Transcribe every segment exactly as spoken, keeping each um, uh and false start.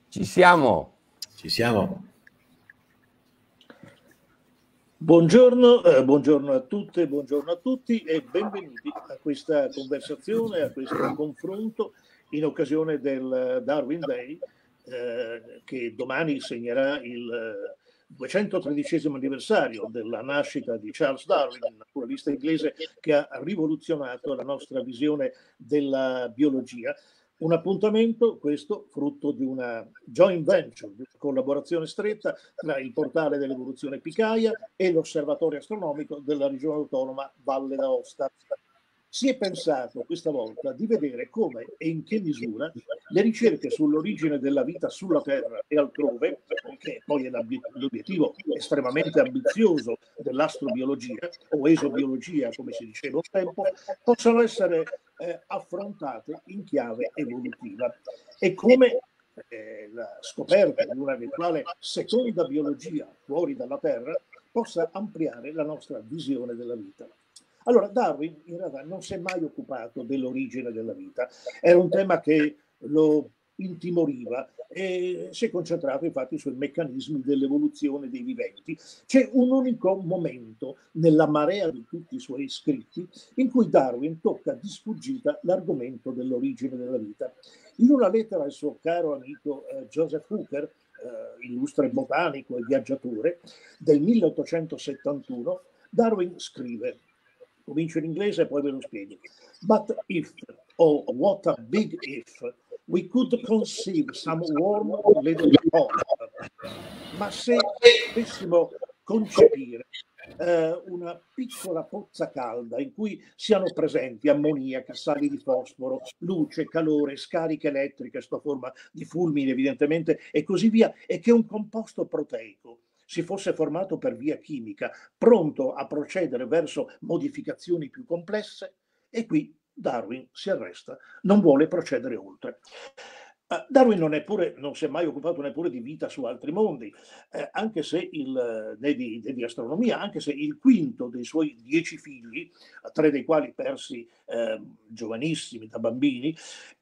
Ci siamo. Ci siamo. Buongiorno, eh, buongiorno a tutte, buongiorno a tutti e benvenuti a questa conversazione, a questo confronto in occasione del Darwin Day, eh, che domani segnerà il duecentotredicesimo anniversario della nascita di Charles Darwin, il naturalista inglese che ha rivoluzionato la nostra visione della biologia. Un appuntamento, questo, frutto di una joint venture, di una collaborazione stretta tra il portale dell'evoluzione Picaia e l'osservatorio astronomico della regione autonoma Valle d'Aosta. Si è pensato questa volta di vedere come e in che misura le ricerche sull'origine della vita sulla Terra e altrove, che poi è l'obiettivo estremamente ambizioso dell'astrobiologia o esobiologia, come si diceva un tempo, possano essere eh, affrontate in chiave evolutiva e come eh, la scoperta di un'eventuale seconda biologia fuori dalla Terra possa ampliare la nostra visione della vita. Allora, Darwin in realtà non si è mai occupato dell'origine della vita, era un tema che lo intimoriva e si è concentrato infatti sui meccanismi dell'evoluzione dei viventi. C'è un unico momento nella marea di tutti i suoi scritti in cui Darwin tocca di sfuggita l'argomento dell'origine della vita. In una lettera al suo caro amico eh, Joseph Hooker, eh, illustre botanico e viaggiatore, del milleottocentosettantuno, Darwin scrive: comincio in inglese e poi ve lo spiego. But if, oh what a big if, we could conceive some warm little pot. Ma se potessimo concepire eh, una piccola pozza calda in cui siano presenti ammoniaca, sali di fosforo, luce, calore, scariche elettriche sotto forma di fulmini evidentemente e così via, e che un composto proteico si fosse formato per via chimica, pronto a procedere verso modificazioni più complesse, e qui Darwin si arresta, non vuole procedere oltre. Uh, Darwin non, è pure, non si è mai occupato neppure di vita su altri mondi, eh, anche se il, né, di, né di astronomia, anche se il quinto dei suoi dieci figli, tre dei quali persi eh, giovanissimi, da bambini,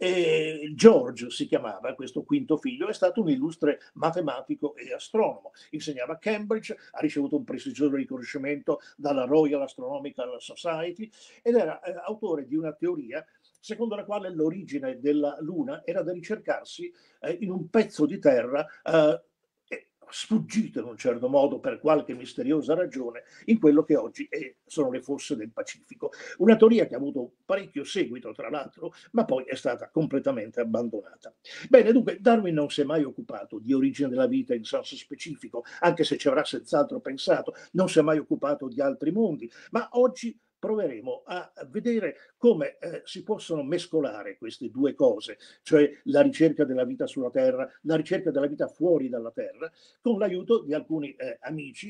eh, George si chiamava, questo quinto figlio, è stato un illustre matematico e astronomo. Insegnava a Cambridge, ha ricevuto un prestigioso riconoscimento dalla Royal Astronomical Society ed era eh, autore di una teoria secondo la quale l'origine della Luna era da ricercarsi eh, in un pezzo di terra eh, sfuggito in un certo modo per qualche misteriosa ragione in quello che oggi è, sono le fosse del Pacifico. Una teoria che ha avuto parecchio seguito, tra l'altro, ma poi è stata completamente abbandonata. Bene, dunque, Darwin non si è mai occupato di origine della vita in senso specifico, anche se ci avrà senz'altro pensato, non si è mai occupato di altri mondi, ma oggi proveremo a vedere come eh, si possono mescolare queste due cose, cioè la ricerca della vita sulla Terra, la ricerca della vita fuori dalla Terra, con l'aiuto di alcuni eh, amici.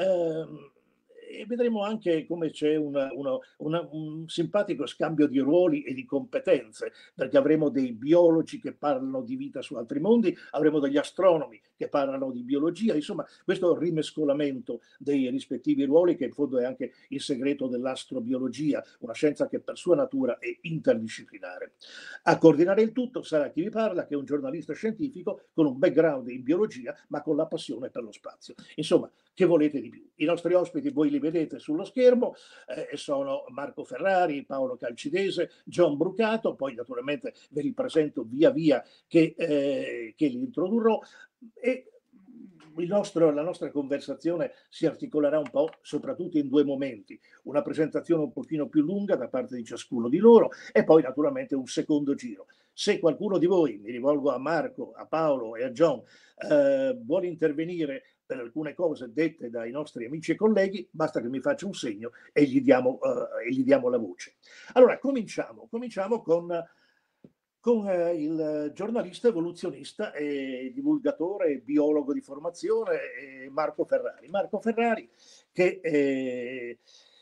Ehm, e vedremo anche come c'è una, una, una, un simpatico scambio di ruoli e di competenze, perché avremo dei biologi che parlano di vita su altri mondi, avremo degli astronomi che parlano di biologia, insomma questo rimescolamento dei rispettivi ruoli che in fondo è anche il segreto dell'astrobiologia, una scienza che per sua natura è interdisciplinare. A coordinare il tutto sarà chi vi parla, che è un giornalista scientifico con un background in biologia ma con la passione per lo spazio. Insomma, che volete di più? I nostri ospiti voi li vedete sullo schermo, eh, sono Marco Ferrari, Paolo Calcidese, John Brucato, poi naturalmente ve li presento via via che, eh, che li introdurrò, e il nostro, la nostra conversazione si articolerà un po' soprattutto in due momenti: una presentazione un pochino più lunga da parte di ciascuno di loro e poi naturalmente un secondo giro. Se qualcuno di voi, mi rivolgo a Marco, a Paolo e a John, eh, vuole intervenire per alcune cose dette dai nostri amici e colleghi, basta che mi faccia un segno e gli diamo, uh, e gli diamo la voce. Allora, cominciamo, cominciamo con, con uh, il giornalista evoluzionista e divulgatore e biologo di formazione eh, Marco Ferrari. Marco Ferrari che eh,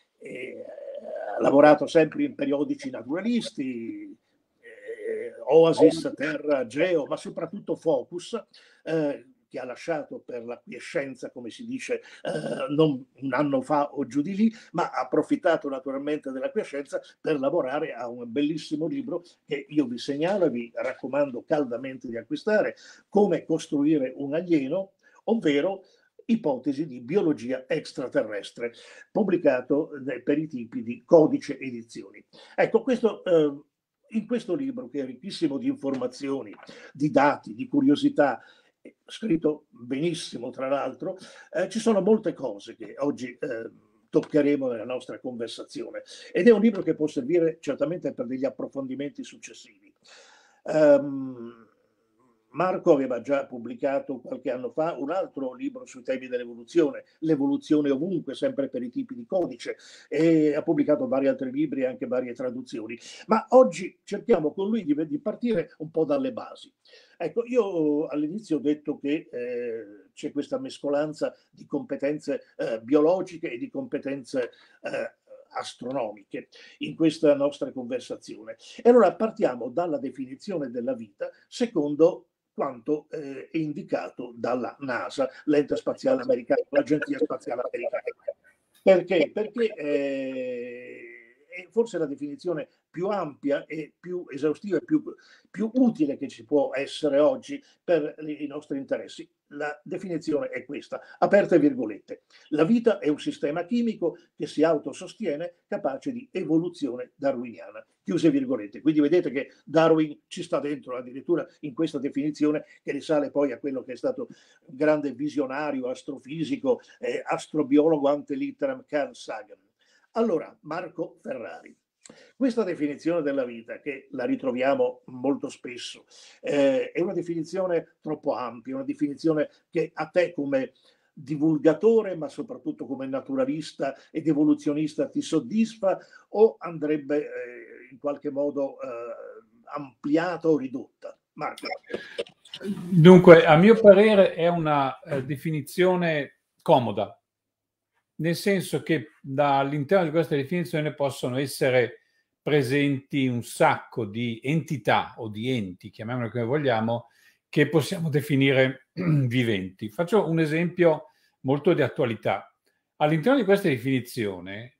eh, ha lavorato sempre in periodici naturalisti, eh, Oasis, Terra, Geo, ma soprattutto Focus, eh, che ha lasciato per la quiescenza, come si dice, eh, non un anno fa o giù di lì, ma ha approfittato naturalmente della quiescenza per lavorare a un bellissimo libro che io vi segnalo e vi raccomando caldamente di acquistare, Come costruire un alieno, ovvero Ipotesi di biologia extraterrestre, pubblicato per i tipi di Codice Edizioni. Ecco, questo, eh, in questo libro, che è ricchissimo di informazioni, di dati, di curiosità, scritto benissimo tra l'altro, eh, ci sono molte cose che oggi eh, toccheremo nella nostra conversazione, ed è un libro che può servire certamente per degli approfondimenti successivi. Um, Marco aveva già pubblicato qualche anno fa un altro libro sui temi dell'evoluzione, L'evoluzione ovunque, sempre per i tipi di codice, e ha pubblicato vari altri libri e anche varie traduzioni. Ma oggi cerchiamo con lui di, di partire un po' dalle basi. Ecco, io all'inizio ho detto che eh, c'è questa mescolanza di competenze eh, biologiche e di competenze eh, astronomiche in questa nostra conversazione. E allora partiamo dalla definizione della vita secondo quanto eh, è indicato dalla NASA, l'ente spaziale americano, l'Agenzia Spaziale Americana. Perché? Perché eh, è forse la definizione più ampia e più esaustiva e più, più utile che ci può essere oggi per i nostri interessi. La definizione è questa, aperte virgolette: la vita è un sistema chimico che si autosostiene, capace di evoluzione darwiniana, chiuse virgolette. Quindi vedete che Darwin ci sta dentro addirittura in questa definizione, che risale poi a quello che è stato un grande visionario, astrofisico, eh, astrobiologo ante litteram Carl Sagan. Allora, Marco Ferrari. Questa definizione della vita, che la ritroviamo molto spesso, eh, è una definizione troppo ampia, una definizione che a te come divulgatore, ma soprattutto come naturalista ed evoluzionista, ti soddisfa o andrebbe eh, in qualche modo eh, ampliata o ridotta? Marco. Dunque, a mio parere è una eh, definizione comoda, nel senso che all'interno di questa definizione possono essere presenti un sacco di entità o di enti, chiamiamole come vogliamo, che possiamo definire viventi. Faccio un esempio molto di attualità. All'interno di questa definizione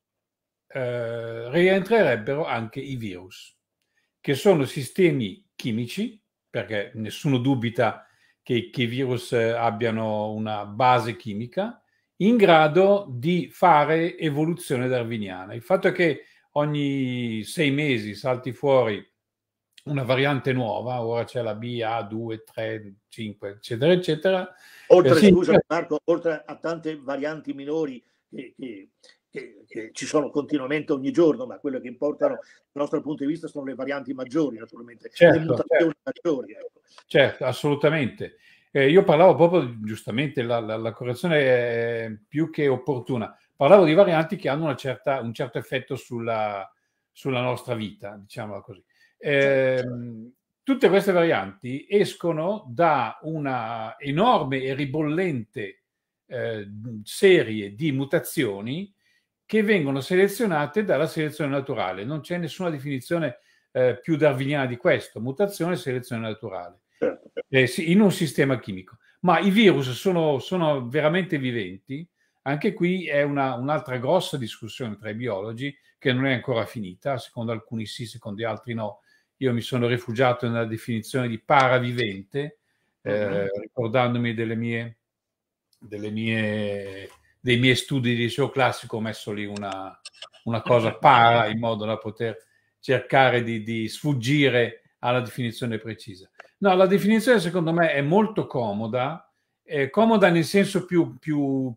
eh, rientrerebbero anche i virus, che sono sistemi chimici, perché nessuno dubita che, che i virus abbiano una base chimica, in grado di fare evoluzione darwiniana. Il fatto è che ogni sei mesi salti fuori una variante nuova, ora c'è la B A due, tre, cinque, eccetera, eccetera. Oltre, sì, scusa Marco, oltre a tante varianti minori che, che, che, che ci sono continuamente ogni giorno, ma quello che importano dal nostro punto di vista sono le varianti maggiori, naturalmente, certo, le mutazioni certo. maggiori. Ecco. Certo, assolutamente. Eh, io parlavo proprio, giustamente, la, la, la correzione è più che opportuna. Parlavo di varianti che hanno una certa, un certo effetto sulla, sulla nostra vita, diciamola così. Eh, tutte queste varianti escono da una enorme e ribollente eh, serie di mutazioni che vengono selezionate dalla selezione naturale. Non c'è nessuna definizione eh, più darwiniana di questo: mutazione e selezione naturale. Eh, sì, in un sistema chimico. Ma i virus sono, sono veramente viventi? Anche qui è una, un'altra grossa discussione tra i biologi che non è ancora finita, secondo alcuni sì, secondo altri no. Io mi sono rifugiato nella definizione di paravivente, eh, uh-huh. ricordandomi delle mie, delle mie, dei miei studi di liceo classico, ho messo lì una, una cosa para in modo da poter cercare di, di sfuggire alla definizione precisa. No, la definizione secondo me è molto comoda, è comoda nel senso più, più,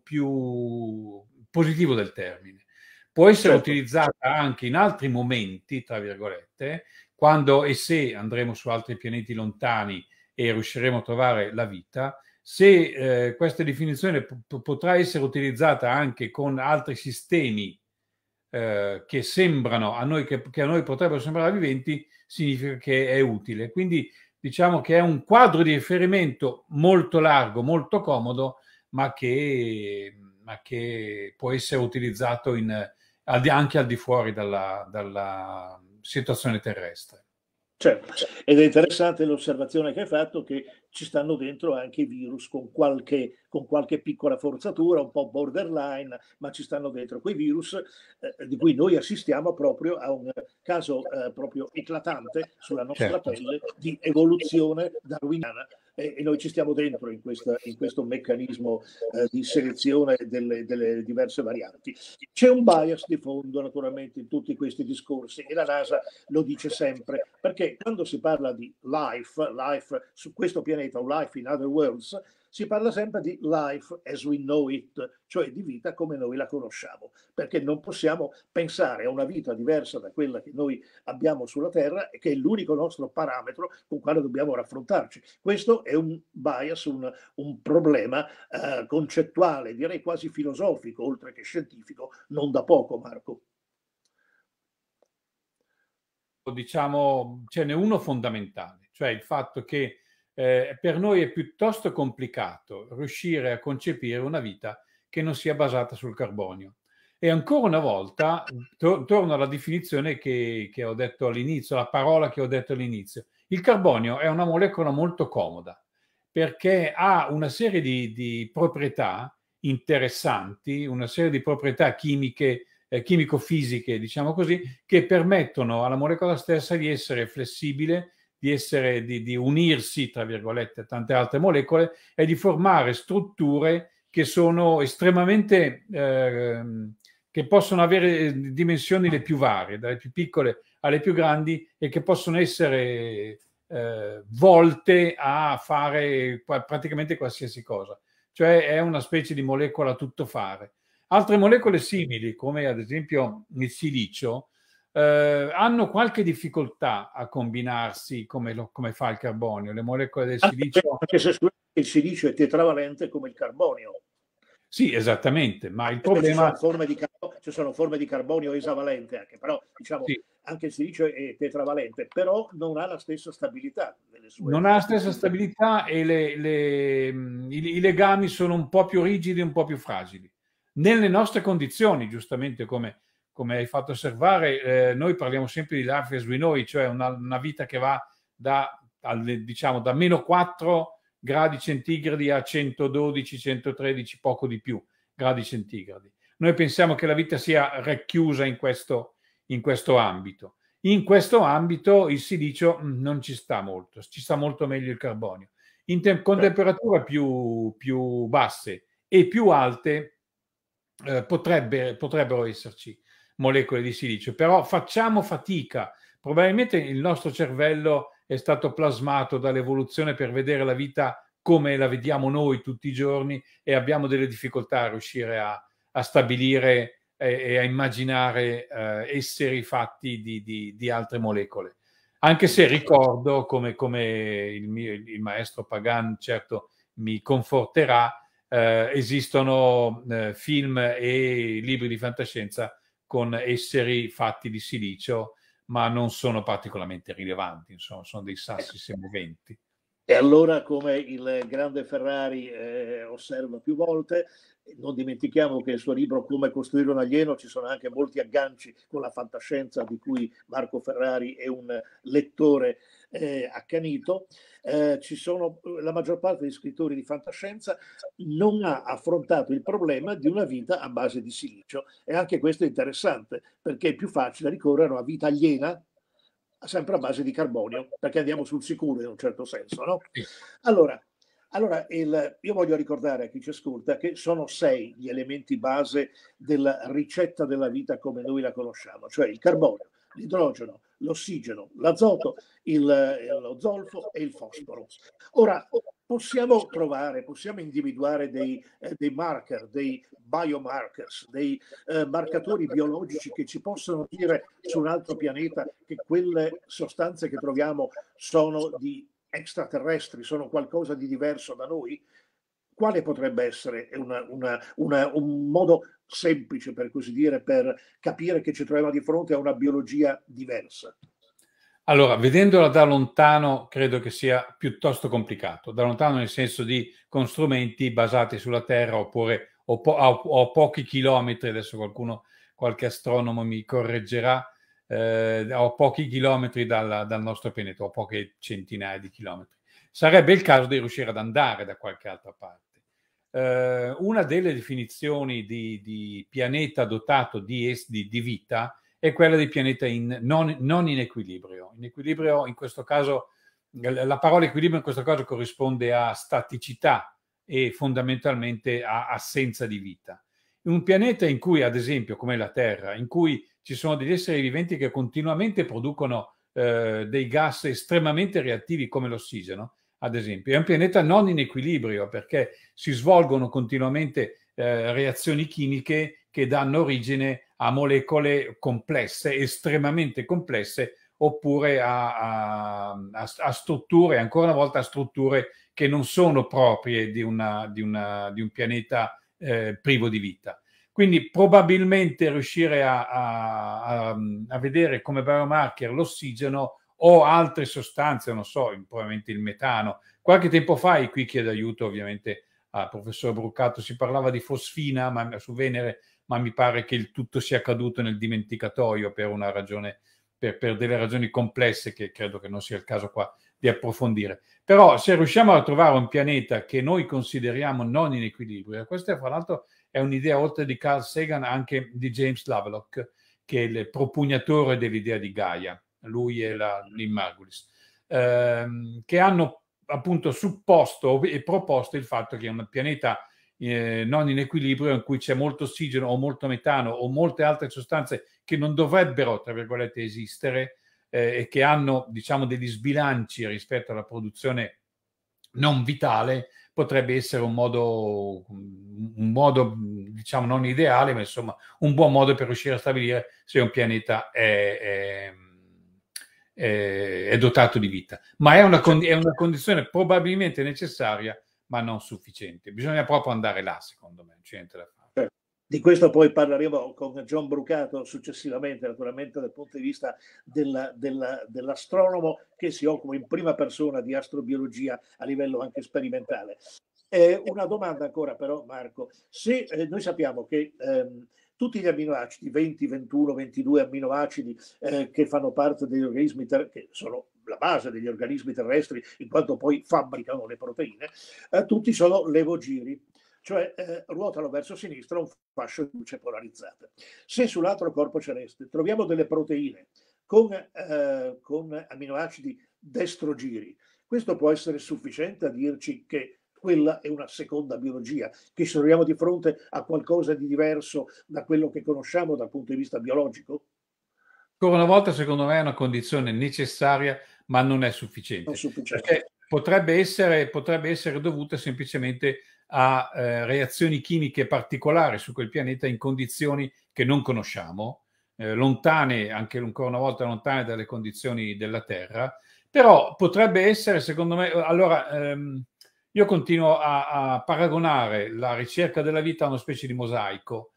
più positivo del termine. Può essere certo. utilizzata anche in altri momenti, tra virgolette, quando e se andremo su altri pianeti lontani e riusciremo a trovare la vita. Se eh, questa definizione p- potrà essere utilizzata anche con altri sistemi eh, che sembrano a noi, che, che a noi potrebbero sembrare viventi, significa che è utile. Quindi diciamo che è un quadro di riferimento molto largo, molto comodo, ma che, ma che può essere utilizzato in, anche al di fuori dalla, dalla situazione terrestre. Certo, ed è interessante l'osservazione che hai fatto che ci stanno dentro anche i virus con qualche, con qualche piccola forzatura, un po' borderline, ma ci stanno dentro quei virus eh, di cui noi assistiamo proprio a un caso eh, proprio eclatante sulla nostra Certo. pelle di evoluzione darwiniana e, e noi ci stiamo dentro in, questa, in questo meccanismo eh, di selezione delle, delle diverse varianti. C'è un bias di fondo naturalmente in tutti questi discorsi e la NASA lo dice sempre, perché quando si parla di life, life su questo pianeta o life in other worlds, si parla sempre di life as we know it, cioè di vita come noi la conosciamo, perché non possiamo pensare a una vita diversa da quella che noi abbiamo sulla Terra e che è l'unico nostro parametro con quale dobbiamo raffrontarci. Questo è un bias, un, un problema eh, concettuale, direi quasi filosofico, oltre che scientifico, non da poco, Marco. Diciamo, ce n'è uno fondamentale, cioè il fatto che eh, per noi è piuttosto complicato riuscire a concepire una vita che non sia basata sul carbonio. E ancora una volta to- torno alla definizione che, che ho detto all'inizio, la parola che ho detto all'inizio. Il carbonio è una molecola molto comoda perché ha una serie di, di proprietà interessanti, una serie di proprietà chimiche eh, chimico-fisiche, diciamo così, che permettono alla molecola stessa di essere flessibile, di, essere, di, di unirsi, tra virgolette, a tante altre molecole e di formare strutture che sono estremamente, eh, che possono avere dimensioni le più varie, dalle più piccole alle più grandi e che possono essere eh, volte a fare praticamente qualsiasi cosa. Cioè è una specie di molecola a tuttofare. Altre molecole simili, come ad esempio il silicio, eh, hanno qualche difficoltà a combinarsi come, lo, come fa il carbonio. Le molecole del silicio... Anche se il silicio è tetravalente come il carbonio. Sì, esattamente, ma il Ci problema... sono forme di, ci sono forme di carbonio esavalente anche, però diciamo Sì, anche il silicio è tetravalente, però non ha la stessa stabilità delle sue... non ha la stessa stabilità e le, le, i, i legami sono un po' più rigidi, un po' più fragili. Nelle nostre condizioni, giustamente come, come hai fatto osservare, eh, noi parliamo sempre di life as we know it, cioè una, una vita che va da, alle, diciamo, da meno quattro gradi centigradi a centododici centotredici, poco di più gradi centigradi. Noi pensiamo che la vita sia racchiusa in questo, in questo ambito. In questo ambito il silicio non ci sta molto, ci sta molto meglio il carbonio. In te- con temperature più, più basse e più alte eh, potrebbe, potrebbero esserci molecole di silicio, però facciamo fatica. Probabilmente il nostro cervello è stato plasmato dall'evoluzione per vedere la vita come la vediamo noi tutti i giorni e abbiamo delle difficoltà a riuscire a, a stabilire e a immaginare eh, esseri fatti di, di, di altre molecole. Anche se ricordo, come, come il, mio, il maestro Pagan certo mi conforterà, eh, esistono eh, film e libri di fantascienza con esseri fatti di silicio, ma non sono particolarmente rilevanti, insomma, sono dei sassi semoventi. E allora, come il grande Ferrari eh, osserva più volte, non dimentichiamo che il suo libro Come costruire un alieno ci sono anche molti agganci con la fantascienza di cui Marco Ferrari è un lettore eh, accanito. Eh, ci sono, la maggior parte degli scrittori di fantascienza non ha affrontato il problema di una vita a base di silicio e anche questo è interessante perché è più facile ricorrere a una vita aliena sempre a base di carbonio, perché andiamo sul sicuro in un certo senso, no? Allora, allora il, io voglio ricordare a chi ci ascolta che sono sei gli elementi base della ricetta della vita come noi la conosciamo, cioè il carbonio, l'idrogeno, l'ossigeno, l'azoto, il, lo zolfo e il fosforo. Ora, possiamo trovare, possiamo individuare dei, eh, dei marker, dei biomarkers, dei eh, marcatori biologici che ci possono dire su un altro pianeta che quelle sostanze che troviamo sono di extraterrestri, sono qualcosa di diverso da noi? Quale potrebbe essere una, una, una, un modo semplice, per così dire, per capire che ci troviamo di fronte a una biologia diversa? Allora, vedendola da lontano credo che sia piuttosto complicato, da lontano nel senso di con strumenti basati sulla Terra oppure o po- a, a pochi chilometri, adesso qualcuno, qualche astronomo mi correggerà, eh, a pochi chilometri dal, dal nostro pianeta, o poche centinaia di chilometri. Sarebbe il caso di riuscire ad andare da qualche altra parte. Eh, una delle definizioni di, di pianeta dotato di, di, di vita è quella di pianeta in, non, non in equilibrio. In equilibrio, in questo caso, la parola equilibrio in questo caso corrisponde a staticità e fondamentalmente a assenza di vita. Un pianeta in cui, ad esempio, come la Terra, in cui ci sono degli esseri viventi che continuamente producono eh, dei gas estremamente reattivi come l'ossigeno, ad esempio, è un pianeta non in equilibrio perché si svolgono continuamente eh, reazioni chimiche che danno origine a molecole complesse, estremamente complesse, oppure a, a, a strutture, ancora una volta a strutture che non sono proprie di, una, di, una, di un pianeta eh, privo di vita. Quindi probabilmente riuscire a, a, a vedere come biomarker l'ossigeno o altre sostanze, non so, probabilmente il metano. Qualche tempo fa, e qui chiedo aiuto ovviamente al professor Brucato, si parlava di fosfina ma, su Venere, ma mi pare che il tutto sia caduto nel dimenticatoio per una ragione, per, per delle ragioni complesse che credo che non sia il caso qua di approfondire. Però se riusciamo a trovare un pianeta che noi consideriamo non in equilibrio, questa fra l'altro è un'idea oltre di Carl Sagan anche di James Lovelock, che è il propugnatore dell'idea di Gaia, lui e la Lynn Margulis, ehm, che hanno appunto supposto e proposto il fatto che un pianeta eh, non in equilibrio, in cui c'è molto ossigeno o molto metano o molte altre sostanze che non dovrebbero, tra virgolette, esistere eh, e che hanno, diciamo, degli sbilanci rispetto alla produzione non vitale, potrebbe essere un modo, un modo, diciamo, non ideale, ma insomma un buon modo per riuscire a stabilire se un pianeta è, è, è, è dotato di vita. Ma è una, è una condizione probabilmente necessaria, ma non sufficiente. Bisogna proprio andare là, secondo me, non c'è niente da fare. Di questo poi parleremo con John Brucato successivamente, naturalmente dal punto di vista della, della, dell'astronomo che si occupa in prima persona di astrobiologia a livello anche sperimentale. Eh, una domanda ancora però, Marco. Se eh, noi sappiamo che ehm, tutti gli amminoacidi, venti, ventuno, ventidue amminoacidi eh, che fanno parte degli organismi, che sono la base degli organismi terrestri, in quanto poi fabbricano le proteine, eh, tutti sono levogiri. Cioè eh, ruotano verso sinistra un fascio di luce polarizzata. Se sull'altro corpo celeste troviamo delle proteine con, eh, con amminoacidi destrogiri, questo può essere sufficiente a dirci che quella è una seconda biologia, che ci troviamo di fronte a qualcosa di diverso da quello che conosciamo dal punto di vista biologico? Ancora una volta, secondo me, è una condizione necessaria, ma non è sufficiente. Non sufficiente. Perché potrebbe essere, potrebbe essere dovuta semplicemente a eh, reazioni chimiche particolari su quel pianeta in condizioni che non conosciamo, eh, lontane, anche ancora una volta lontane dalle condizioni della Terra, però potrebbe essere, secondo me, allora ehm, io continuo a, a paragonare la ricerca della vita a una specie di mosaico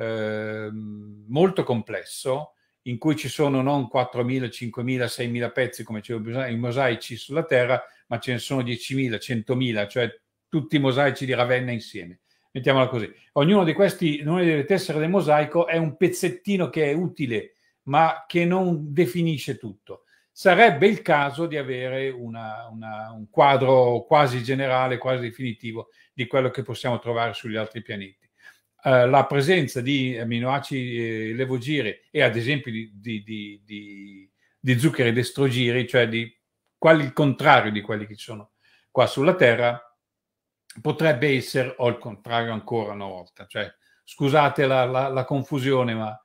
ehm, molto complesso, in cui ci sono non quattromila, cinquemila, seimila pezzi come c'erano i mosaici sulla Terra, ma ce ne sono diecimila, centomila, cioè tutti i mosaici di Ravenna insieme. Mettiamola così. Ognuno di questi, una delle tessere del mosaico è un pezzettino che è utile, ma che non definisce tutto. Sarebbe il caso di avere una, una, un quadro quasi generale, quasi definitivo di quello che possiamo trovare sugli altri pianeti. Uh, la presenza di amminoacidi eh, levogiri e ad esempio di, di, di, di, di zuccheri destrogiri, cioè di quali il contrario di quelli che ci sono qua sulla Terra, potrebbe essere, o il contrario ancora una volta, cioè scusate la, la, la confusione, ma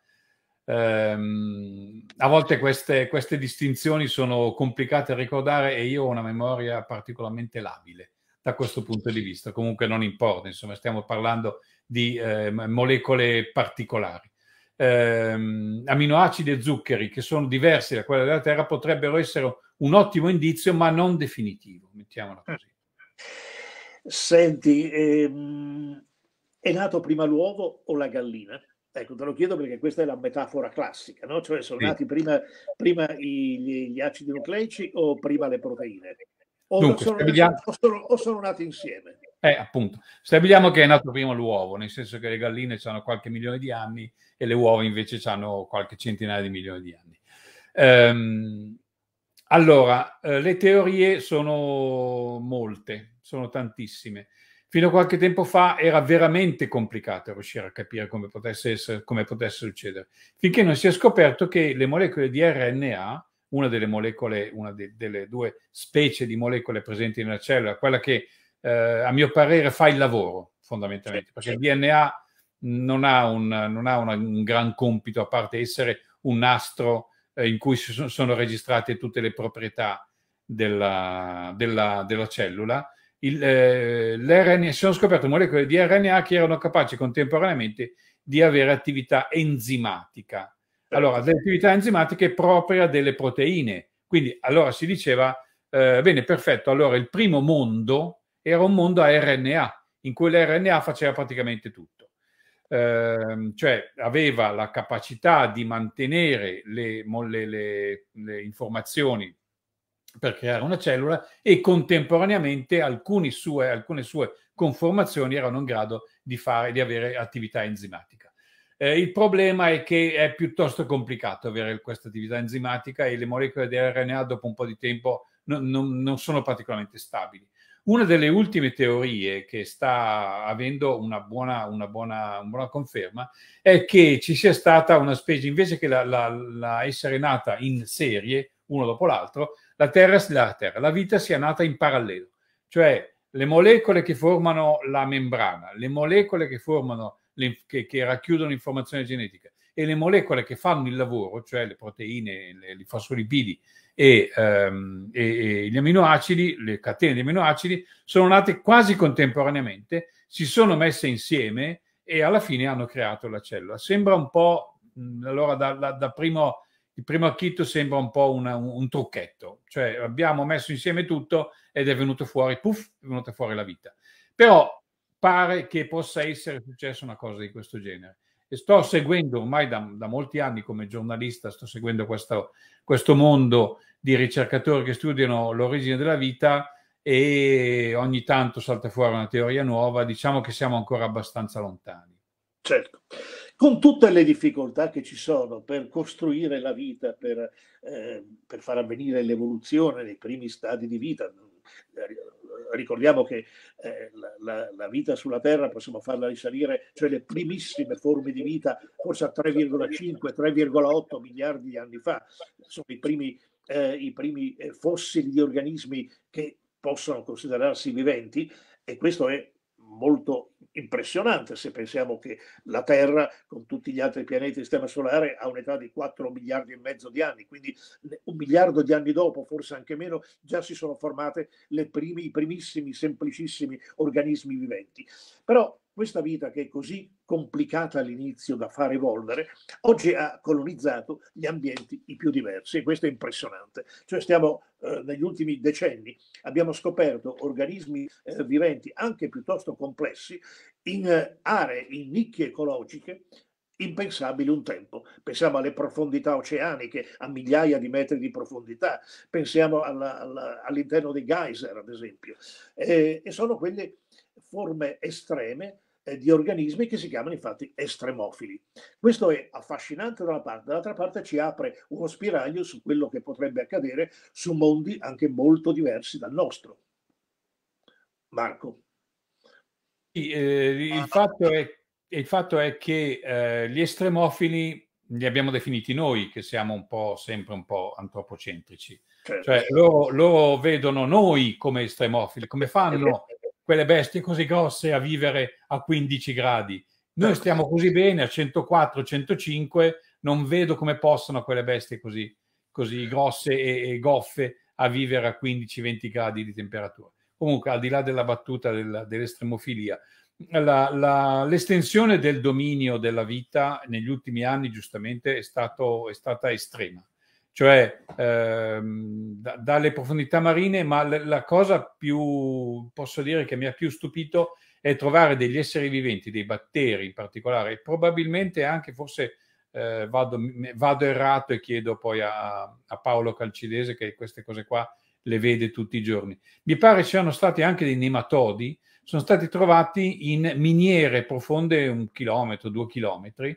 ehm, a volte queste, queste distinzioni sono complicate da ricordare e io ho una memoria particolarmente labile da questo punto di vista. Comunque non importa, insomma, stiamo parlando di eh, molecole particolari. Eh, amminoacidi e zuccheri che sono diversi da quelli della Terra potrebbero essere un ottimo indizio, ma non definitivo, mettiamola così. Senti, ehm, è nato prima l'uovo o la gallina? Ecco, te lo chiedo perché questa è la metafora classica, no? Cioè sono sì. nati prima, prima gli, gli acidi nucleici o prima le proteine? O, Dunque, sono, stabiliamo... o, sono, o sono nati insieme? Eh, appunto, stabiliamo che è nato prima l'uovo, nel senso che le galline hanno qualche milione di anni e le uova invece hanno qualche centinaia di milioni di anni. Ehm, allora, eh, le teorie sono molte, sono tantissime. Fino a qualche tempo fa era veramente complicato riuscire a capire come potesse essere, come potesse succedere, finché non si è scoperto che le molecole di R N A, una delle molecole, una de, delle due specie di molecole presenti nella cellula, quella che eh, a mio parere fa il lavoro fondamentalmente, perché il D N A non ha, un, non ha una, un gran compito a parte essere un nastro eh, in cui sono, sono registrate tutte le proprietà della, della, della cellula. Il, eh, l'R N A, si sono scoperte molecole di R N A che erano capaci contemporaneamente di avere attività enzimatica. Allora, l'attività enzimatica è propria delle proteine. Quindi, allora si diceva, eh, bene, perfetto, allora il primo mondo era un mondo a R N A, in cui l'R N A faceva praticamente tutto. Eh, cioè aveva la capacità di mantenere le, le, le, le informazioni per creare una cellula e contemporaneamente alcune sue, alcune sue conformazioni erano in grado di, fare, di avere attività enzimatica. Eh, il problema è che è piuttosto complicato avere questa attività enzimatica e le molecole di R N A dopo un po' di tempo non, non, non sono particolarmente stabili. Una delle ultime teorie che sta avendo una buona, una buona, una buona conferma è che ci sia stata una specie, invece che la, la, la essere nata in serie, uno dopo l'altro, la Terra, la Terra, la vita sia nata in parallelo. Cioè le molecole che formano la membrana, le molecole che formano, le, che, che racchiudono l'informazione genetica e le molecole che fanno il lavoro, cioè le proteine, le, i fosfolipidi, E, um, e, e gli aminoacidi, le catene di aminoacidi, sono nate quasi contemporaneamente, si sono messe insieme e alla fine hanno creato la cellula. Sembra un po', mh, allora da, da, da primo, il primo acchito sembra un po' una, un, un trucchetto, cioè abbiamo messo insieme tutto ed è venuto fuori, puff, è venuta fuori la vita. Però pare che possa essere successa una cosa di questo genere. E sto seguendo ormai da, da molti anni come giornalista, sto seguendo questo, questo mondo di ricercatori che studiano l'origine della vita e ogni tanto salta fuori una teoria nuova. Diciamo che siamo ancora abbastanza lontani. Certo, con tutte le difficoltà che ci sono per costruire la vita, per, eh, per far avvenire l'evoluzione nei primi stadi di vita. Ricordiamo che eh, la, la, la vita sulla Terra possiamo farla risalire, cioè le primissime forme di vita, forse a tre virgola cinque tre virgola otto miliardi di anni fa. Sono i primi, eh, i primi fossili di organismi che possono considerarsi viventi, e questo è molto impressionante se pensiamo che la Terra, con tutti gli altri pianeti del sistema solare, ha un'età di quattro miliardi e mezzo di anni, quindi un miliardo di anni dopo, forse anche meno, già si sono formate le primi, i primissimi, semplicissimi organismi viventi. Però questa vita, che è così complicata all'inizio da far evolvere, oggi ha colonizzato gli ambienti i più diversi, e questo è impressionante. Cioè stiamo eh, negli ultimi decenni abbiamo scoperto organismi eh, viventi anche piuttosto complessi in eh, aree, in nicchie ecologiche impensabili un tempo. Pensiamo alle profondità oceaniche, a migliaia di metri di profondità, pensiamo alla, alla, all'interno dei geyser, ad esempio, eh, e sono quelle forme estreme eh, di organismi che si chiamano infatti estremofili. Questo è affascinante da una parte, dall'altra parte ci apre uno spiraglio su quello che potrebbe accadere su mondi anche molto diversi dal nostro. Marco. Sì, eh, il, fatto è, il fatto è che eh, gli estremofili li abbiamo definiti noi, che siamo un po' sempre un po' antropocentrici. Certo. Cioè loro, loro vedono noi come estremofili, come fanno quelle bestie così grosse a vivere a quindici gradi. Noi stiamo così bene a centoquattro centocinque, non vedo come possono quelle bestie così, così grosse e, e goffe a vivere a quindici venti gradi di temperatura. Comunque, al di là della battuta del, dell'estremofilia, la, la, l'estensione del dominio della vita negli ultimi anni, giustamente, è, stato, è stata estrema. Cioè, ehm, da, dalle profondità marine, ma la, la cosa più, posso dire, che mi ha più stupito è trovare degli esseri viventi, dei batteri in particolare, e probabilmente anche, forse eh, vado, vado errato e chiedo poi a, a Paolo Calcidese, che queste cose qua le vede tutti i giorni. Mi pare ci siano stati anche dei nematodi, sono stati trovati in miniere profonde un chilometro, due chilometri,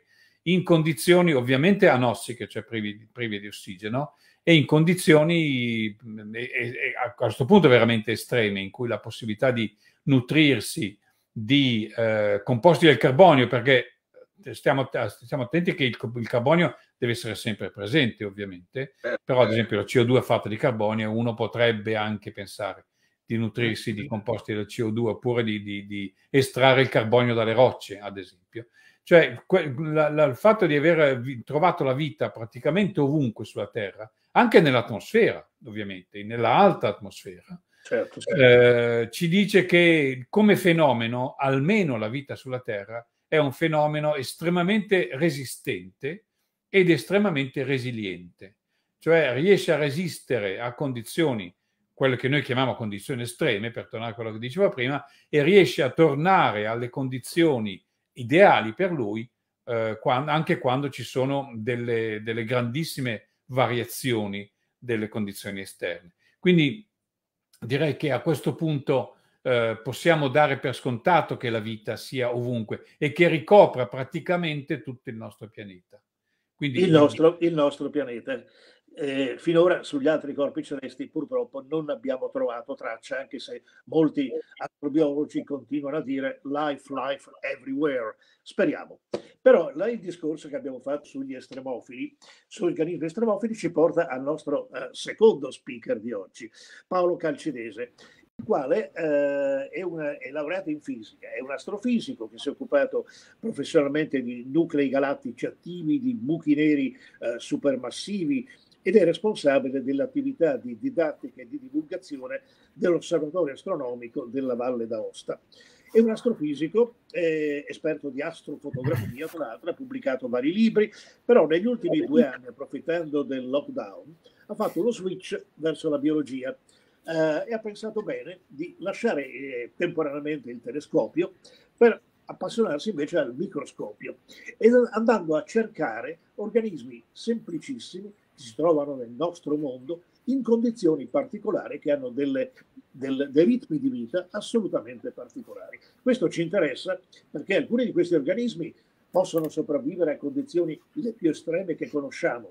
in condizioni ovviamente anossiche, cioè privi, privi di ossigeno, e in condizioni e, e, a questo punto veramente estreme, in cui la possibilità di nutrirsi di eh, composti del carbonio, perché stiamo, stiamo attenti che il, il carbonio deve essere sempre presente ovviamente, però ad esempio la C O due è fatta di carbonio, uno potrebbe anche pensare di nutrirsi di composti del C O due oppure di, di, di estrarre il carbonio dalle rocce, ad esempio. Cioè que, la, la, il fatto di aver trovato la vita praticamente ovunque sulla Terra, anche nell'atmosfera ovviamente, nella alta atmosfera, certo, certo. Eh, ci dice che come fenomeno, almeno la vita sulla Terra è un fenomeno estremamente resistente ed estremamente resiliente, cioè riesce a resistere a condizioni, quelle che noi chiamiamo condizioni estreme, per tornare a quello che dicevo prima, e riesce a tornare alle condizioni ideali per lui eh, quando, anche quando ci sono delle, delle grandissime variazioni delle condizioni esterne. Quindi direi che a questo punto eh, possiamo dare per scontato che la vita sia ovunque e che ricopra praticamente tutto il nostro pianeta. Quindi, il, nostro, il nostro pianeta. Eh, finora sugli altri corpi celesti purtroppo non abbiamo trovato traccia, anche se molti astrobiologi continuano a dire life, life everywhere. Speriamo. Però là, il discorso che abbiamo fatto sugli estremofili, sugli organismi estremofili, ci porta al nostro eh, secondo speaker di oggi, Paolo Calcidese, il quale eh, è, una, è laureato in fisica, è un astrofisico che si è occupato professionalmente di nuclei galattici attivi, di buchi neri eh, supermassivi, ed è responsabile dell'attività di didattica e di divulgazione dell'Osservatorio Astronomico della Valle d'Aosta. È un astrofisico, eh, esperto di astrofotografia, tra l'altro ha pubblicato vari libri, però negli ultimi due anni, approfittando del lockdown, ha fatto lo switch verso la biologia eh, e ha pensato bene di lasciare eh, temporaneamente il telescopio per appassionarsi invece al microscopio, e andando a cercare organismi semplicissimi che si trovano nel nostro mondo in condizioni particolari, che hanno delle, del, dei ritmi di vita assolutamente particolari. Questo ci interessa perché alcuni di questi organismi possono sopravvivere a condizioni le più estreme che conosciamo,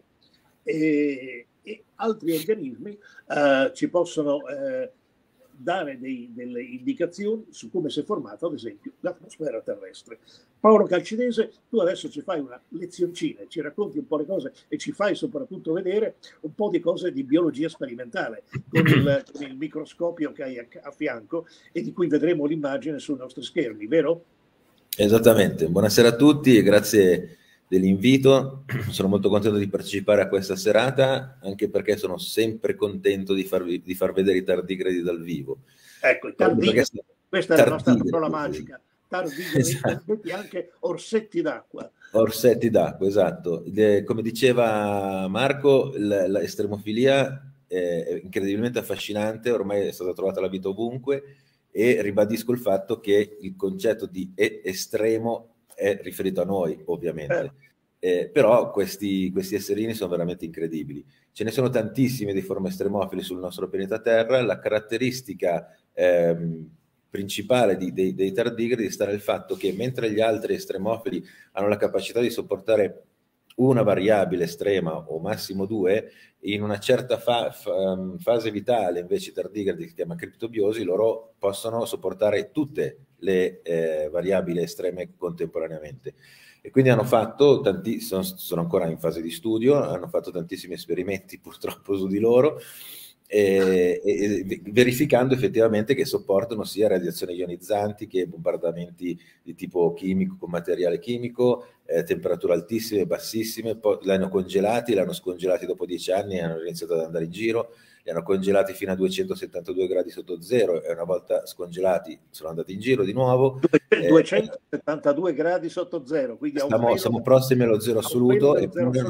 e, e altri organismi eh, ci possono eh, dare dei, delle indicazioni su come si è formata, ad esempio, l'atmosfera terrestre. Paolo Calcidese, tu adesso ci fai una lezioncina, ci racconti un po' le cose e ci fai soprattutto vedere un po' di cose di biologia sperimentale con il, con il microscopio che hai a, a fianco e di cui vedremo l'immagine sui nostri schermi, vero? Esattamente. Buonasera a tutti e grazie dell'invito. Sono molto contento di partecipare a questa serata, anche perché sono sempre contento di, farvi, di far vedere i tardigradi dal vivo. Ecco, i tardigradi, questa è la nostra parola magica. Tardigradi, esatto. Anche orsetti d'acqua. Orsetti d'acqua, esatto. Come diceva Marco, l'estremofilia è incredibilmente affascinante, ormai è stata trovata la vita ovunque, e ribadisco il fatto che il concetto di estremo è riferito a noi, ovviamente. Eh. Eh, però questi, questi esserini sono veramente incredibili. Ce ne sono tantissime di forme estremofili sul nostro pianeta Terra. La caratteristica ehm, principale di, dei, dei tardigradi sta nel fatto che, mentre gli altri estremofili hanno la capacità di sopportare una variabile estrema o massimo due, in una certa fa, fa, fase vitale invece i tardigradi, che si chiama criptobiosi, loro possono sopportare tutte le eh, variabili estreme contemporaneamente. E quindi hanno fatto tanti, sono, sono ancora in fase di studio, hanno fatto tantissimi esperimenti purtroppo su di loro, e, e, verificando effettivamente che sopportano sia radiazioni ionizzanti che bombardamenti di tipo chimico con materiale chimico, eh, temperature altissime, bassissime. Poi l'hanno congelati, l'hanno scongelati dopo dieci anni e hanno iniziato ad andare in giro, li hanno congelati fino a duecentosettantadue gradi sotto zero e una volta scongelati sono andati in giro di nuovo. duecentosettantadue eh, gradi sotto zero, quindi stiamo, siamo prossimi allo zero assoluto, e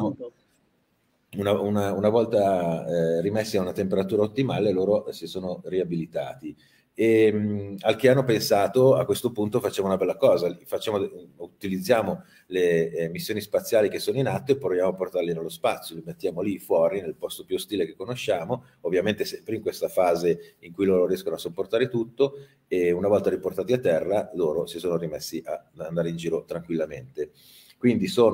Una, una, una volta eh, rimessi a una temperatura ottimale, loro si sono riabilitati. E, mh, al che hanno pensato, a questo punto facciamo una bella cosa, facciamo, utilizziamo le eh, missioni spaziali che sono in atto e proviamo a portarli nello spazio, li mettiamo lì fuori, nel posto più ostile che conosciamo, ovviamente sempre in questa fase in cui loro riescono a sopportare tutto, e una volta riportati a terra, loro si sono rimessi a, ad andare in giro tranquillamente. Quindi sono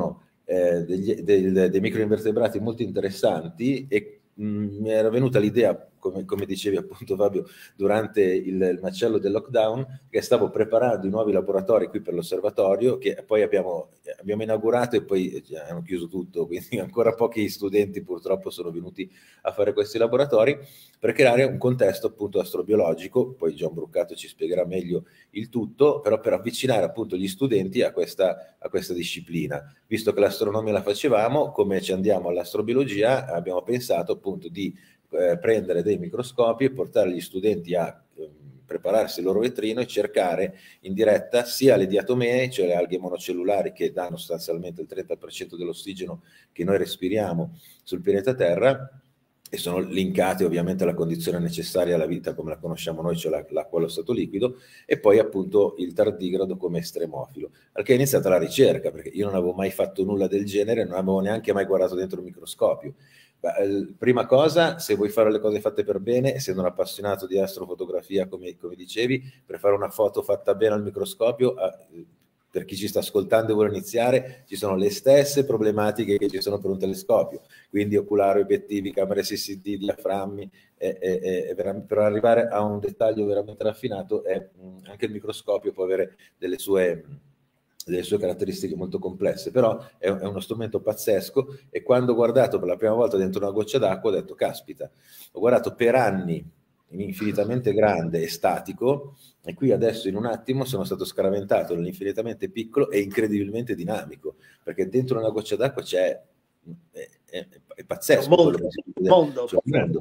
eh, degli, del, dei microinvertebrati molto interessanti, e mh, mi era venuta l'idea, come, come dicevi appunto Fabio, durante il, il macello del lockdown, che stavo preparando i nuovi laboratori qui per l'osservatorio, che poi abbiamo, abbiamo inaugurato e poi hanno chiuso tutto, quindi ancora pochi studenti purtroppo sono venuti a fare questi laboratori, per creare un contesto appunto astrobiologico. Poi Gian Brucato ci spiegherà meglio il tutto, però per avvicinare appunto gli studenti a questa, a questa disciplina. Visto che l'astronomia la facevamo, come ci andiamo all'astrobiologia, abbiamo pensato appunto di eh, prendere dei microscopi e portare gli studenti a eh, prepararsi il loro vetrino e cercare in diretta sia le diatomee, cioè le alghe monocellulari che danno sostanzialmente il trenta per cento dell'ossigeno che noi respiriamo sul pianeta Terra, e sono linkate ovviamente alla condizione necessaria alla vita come la conosciamo noi, cioè l'acqua allo stato liquido, e poi appunto il tardigrado come estremofilo. Al che è iniziata la ricerca, perché io non avevo mai fatto nulla del genere, non avevo neanche mai guardato dentro il microscopio. Beh, prima cosa, se vuoi fare le cose fatte per bene, essendo un appassionato di astrofotografia, come, come dicevi, per fare una foto fatta bene al microscopio, eh, per chi ci sta ascoltando e vuole iniziare, ci sono le stesse problematiche che ci sono per un telescopio, quindi oculari, obiettivi, camere C C D, diaframmi, e, e, e per arrivare a un dettaglio veramente raffinato, è, anche il microscopio può avere delle sue... delle sue caratteristiche molto complesse, però è, è uno strumento pazzesco, e quando ho guardato per la prima volta dentro una goccia d'acqua ho detto caspita, ho guardato per anni infinitamente grande e statico, e qui adesso in un attimo sono stato scaraventato nell'infinitamente piccolo e incredibilmente dinamico, perché dentro una goccia d'acqua c'è, è, è, è pazzesco, mondo, quello che si vede, mondo, cioè, mondo.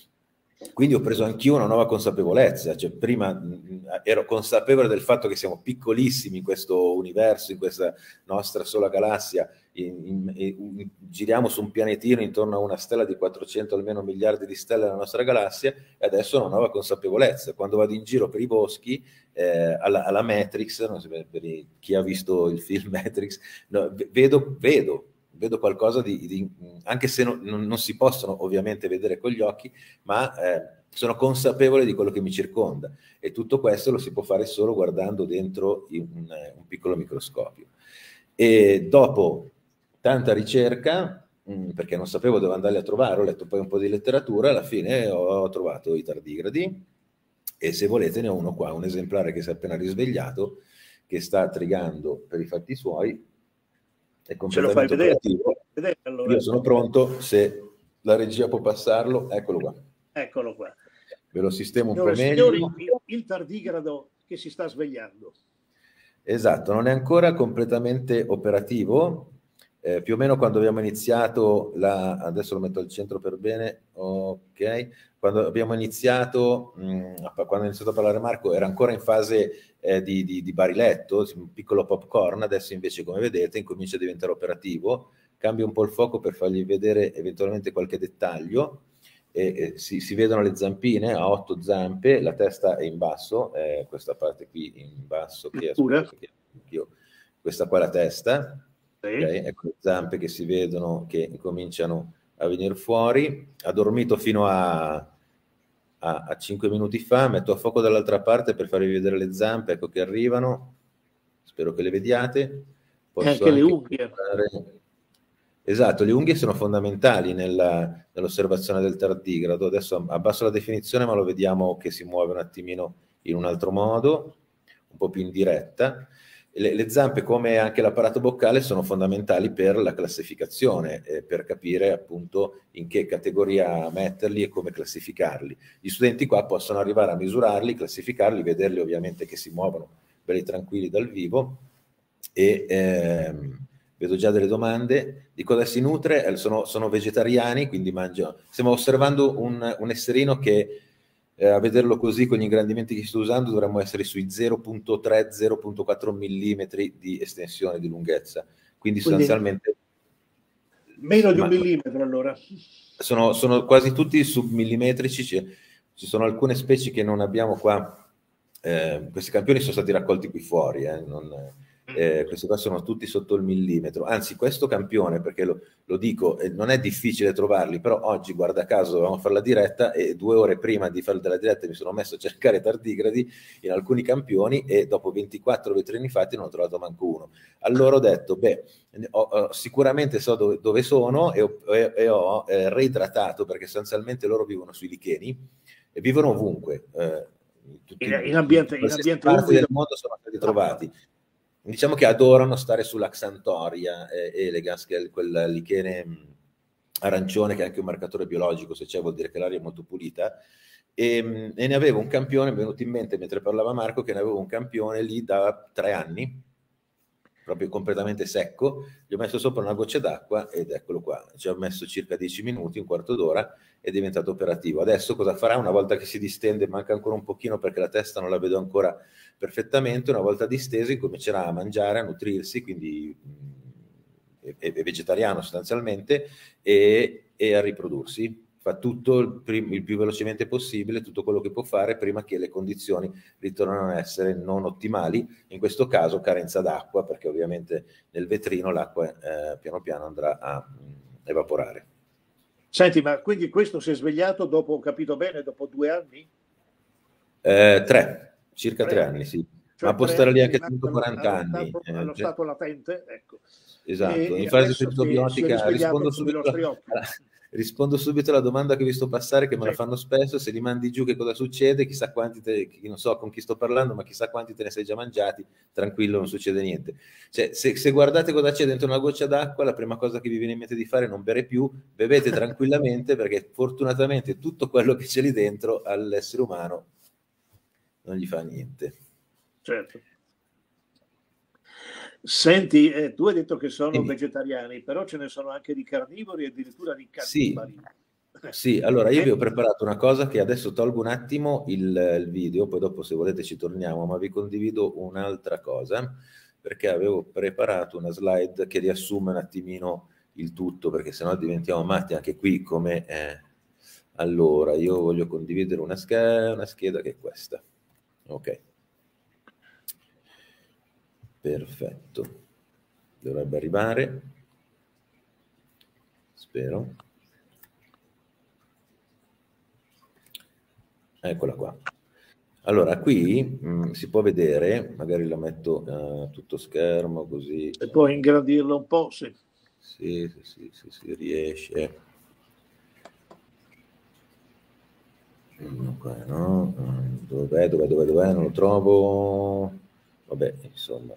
Quindi ho preso anch'io una nuova consapevolezza, cioè prima mh, ero consapevole del fatto che siamo piccolissimi in questo universo, in questa nostra sola galassia, in, in, in, giriamo su un pianetino intorno a una stella di quattrocento almeno miliardi di stelle nella nostra galassia, e adesso ho una nuova consapevolezza. Quando vado in giro per i boschi, eh, alla, alla Matrix, non so, per chi ha visto il film Matrix, no, vedo, vedo vedo qualcosa di, di anche se non, non si possono ovviamente vedere con gli occhi, ma eh, sono consapevole di quello che mi circonda, e tutto questo lo si può fare solo guardando dentro un, un piccolo microscopio. E dopo tanta ricerca, mh, perché non sapevo dove andarli a trovare, ho letto poi un po' di letteratura, alla fine ho trovato i tardigradi, e se volete ne ho uno qua, un esemplare che si è appena risvegliato, che sta trigando per i fatti suoi. Ce lo fai vedere? vedere allora. Io sono pronto, se la regia può passarlo, eccolo qua. Eccolo qua. Ve lo sistemo un signore, po' meglio. Signori, il tardigrado che si sta svegliando. Esatto, non è ancora completamente operativo. Eh, più o meno quando abbiamo iniziato, la, adesso lo metto al centro per bene, ok, quando abbiamo iniziato, mh, quando ha iniziato a parlare Marco, era ancora in fase eh, di, di, di bariletto, un piccolo popcorn. Adesso invece, come vedete, incomincia a diventare operativo. Cambio un po' il fuoco per fargli vedere eventualmente qualche dettaglio. E, e si, si vedono le zampine, ha otto zampe, la testa è in basso, eh, questa parte qui in basso, che aspetta, che io, questa qua è la testa. Okay, ecco le zampe che si vedono, che cominciano a venire fuori. Ha dormito fino a, a, a cinque minuti fa. Metto a fuoco dall'altra parte per farvi vedere le zampe, ecco che arrivano, spero che le vediate. Posso anche, anche le unghie. Fare... Esatto, le unghie sono fondamentali nella, nell'osservazione del tardigrado. Adesso abbasso la definizione, ma lo vediamo che si muove un attimino in un altro modo, un po' più in diretta. Le, le zampe, come anche l'apparato boccale, sono fondamentali per la classificazione, eh, per capire appunto in che categoria metterli e come classificarli. Gli studenti qua possono arrivare a misurarli, classificarli, vederli ovviamente che si muovono belli tranquilli dal vivo. E ehm, vedo già delle domande. Di cosa si nutre? Eh, sono, sono vegetariani, quindi mangiano. Stiamo osservando un, un esserino che Eh, a vederlo così con gli ingrandimenti che sto usando dovremmo essere sui zero virgola tre zero virgola quattro millimetri di estensione, di lunghezza, quindi, quindi sostanzialmente meno di un millimetro. Allora sono, sono quasi tutti submillimetrici. Ci, ci sono alcune specie che non abbiamo qua, eh, questi campioni sono stati raccolti qui fuori, eh, non, Eh, questi qua sono tutti sotto il millimetro, anzi questo campione, perché lo, lo dico, eh, non è difficile trovarli, però oggi guarda caso dovevamo fare la diretta e due ore prima di fare della diretta mi sono messo a cercare tardigradi in alcuni campioni e dopo ventiquattro vetrini fatti non ho trovato manco uno. Allora ho detto, beh, ho, ho, sicuramente so dove, dove sono e ho, e, e ho eh, reidratato, perché sostanzialmente loro vivono sui licheni e vivono ovunque, eh, tutti, in, in ambiente, in in ambiente parte umido del mondo sono stati trovati. Diciamo che adorano stare sulla Xanthoria eh, elegans, che è quel lichene mh, arancione, che è anche un marcatore biologico, se c'è vuol dire che l'aria è molto pulita, e, mh, e ne avevo un campione, mi è venuto in mente mentre parlava Marco, che ne avevo un campione lì da tre anni, proprio completamente secco, gli ho messo sopra una goccia d'acqua ed eccolo qua, ci ho messo circa dieci minuti, un quarto d'ora, è diventato operativo. Adesso cosa farà? Una volta che si distende, manca ancora un pochino perché la testa non la vedo ancora perfettamente, una volta disteso comincerà a mangiare, a nutrirsi, quindi è, è vegetariano sostanzialmente, e, e a riprodursi. Fa tutto il, prim- il più velocemente possibile, tutto quello che può fare prima che le condizioni ritornino a essere non ottimali, in questo caso carenza d'acqua, perché ovviamente nel vetrino l'acqua eh, piano piano andrà a mh, evaporare. Senti, ma quindi questo si è svegliato dopo, ho capito bene, dopo due anni? Eh, tre, circa Tre tre anni. anni, sì. Cioè Ma può tre stare lì anni anche rimasto allo, centoquaranta allo anni. stato, Eh, allo cioè, stato latente, ecco. esatto, E, in e fase adesso si è, si è fitobiotica risvegliato rispondo sotto i subito, nostri occhi. alla, rispondo subito alla domanda che ho visto passare, che me Sì. la fanno spesso: se li mandi giù che cosa succede? Chissà quanti te, non so con chi sto parlando, ma chissà quanti te ne sei già mangiati, tranquillo, non succede niente. Cioè, se, se guardate cosa c'è dentro una goccia d'acqua, la prima cosa che vi viene in mente di fare è non bere più, bevete tranquillamente, perché fortunatamente tutto quello che c'è lì dentro all'essere umano non gli fa niente. Certo. Senti, eh, tu hai detto che sono Quindi, vegetariani, però ce ne sono anche di carnivori e addirittura di sì, cannibali. sì, allora io Eh, vi ho preparato una cosa che adesso tolgo un attimo il, il video, poi dopo se volete ci torniamo, ma vi condivido un'altra cosa, perché avevo preparato una slide che riassume un attimino il tutto, perché sennò diventiamo matti anche qui come... Eh. Allora, io voglio condividere una scheda, una scheda che è questa. Ok. Perfetto. Dovrebbe arrivare. Spero. Eccola qua. Allora, qui mh, si può vedere, magari la metto a uh, tutto schermo così. E puoi ingrandirlo un po', sì. Sì, sì, sì, sì, si riesce. Qua, no? Dov'è, dov'è, dov'è, dov'è? Non lo trovo. Vabbè, insomma.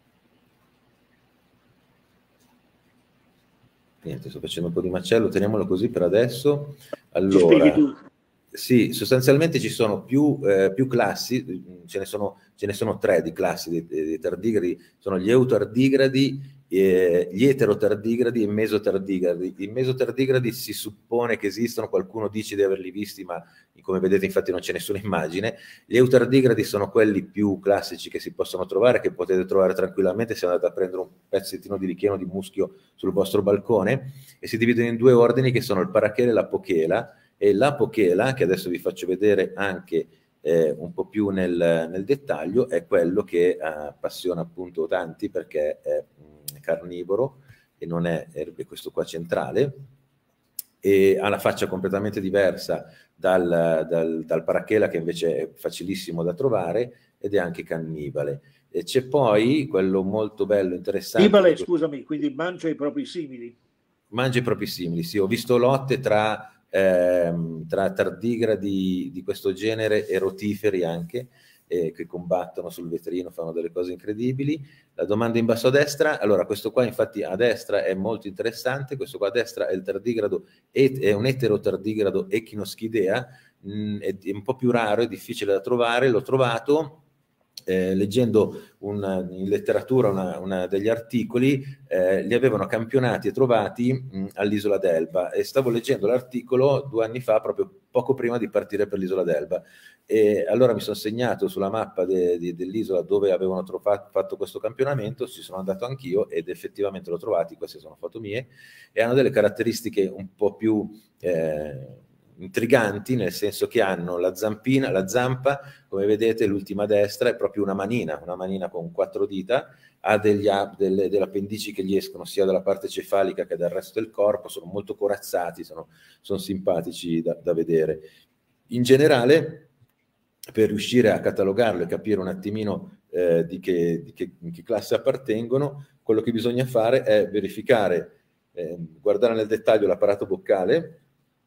Niente, sto facendo un po' di macello, teniamolo così per adesso. Allora, sì, sostanzialmente ci sono più, eh, più classi, ce ne sono, ce ne sono tre di classi di, di tardigradi, sono gli eutardigradi, eh, gli eterotardigradi e i mesotardigradi. I mesotardigradi si suppone che esistono, qualcuno dice di averli visti, ma come vedete infatti non c'è nessuna immagine. Gli eutardigradi sono quelli più classici che si possono trovare, che potete trovare tranquillamente se andate a prendere un pezzettino di licheno di muschio sul vostro balcone, e si dividono in due ordini che sono il parachela e la pochela. E la pochela, che adesso vi faccio vedere anche eh, un po' più nel, nel dettaglio, è quello che eh, appassiona appunto tanti, perché è mh, carnivoro e non è, è questo qua centrale, e ha la faccia completamente diversa dal, dal, dal parachela, che invece è facilissimo da trovare, ed è anche cannibale. E c'è poi quello molto bello, interessante. Cannibale, scusami, quindi mangia i propri simili. Mangia i propri simili, sì. Ho visto lotte tra... Ehm, tra tardigradi di questo genere e rotiferi anche, eh, che combattono sul vetrino, fanno delle cose incredibili. La domanda in basso a destra, allora questo qua infatti a destra è molto interessante, questo qua a destra è il tardigrado, è un eterotardigrado Echinoschidea, mh, è, è un po' più raro, è difficile da trovare, l'ho trovato Eh, leggendo una, in letteratura una, una degli articoli, eh, li avevano campionati e trovati mh, all'isola d'Elba, e stavo leggendo l'articolo due anni fa, proprio poco prima di partire per l'isola d'Elba, e allora mi sono segnato sulla mappa de, de, dell'isola dove avevano trovato, fatto questo campionamento, ci sono andato anch'io ed effettivamente l'ho trovati, queste sono foto mie, e hanno delle caratteristiche un po' più... Eh, intriganti, nel senso che hanno la zampina, la zampa, come vedete l'ultima a destra è proprio una manina, una manina con quattro dita, ha degli, delle, delle appendici che gli escono sia dalla parte cefalica che dal resto del corpo, sono molto corazzati, sono, sono simpatici da, da vedere. In generale, per riuscire a catalogarlo e capire un attimino eh, di, che, di che, in che classe appartengono, quello che bisogna fare è verificare, eh, guardare nel dettaglio l'apparato boccale,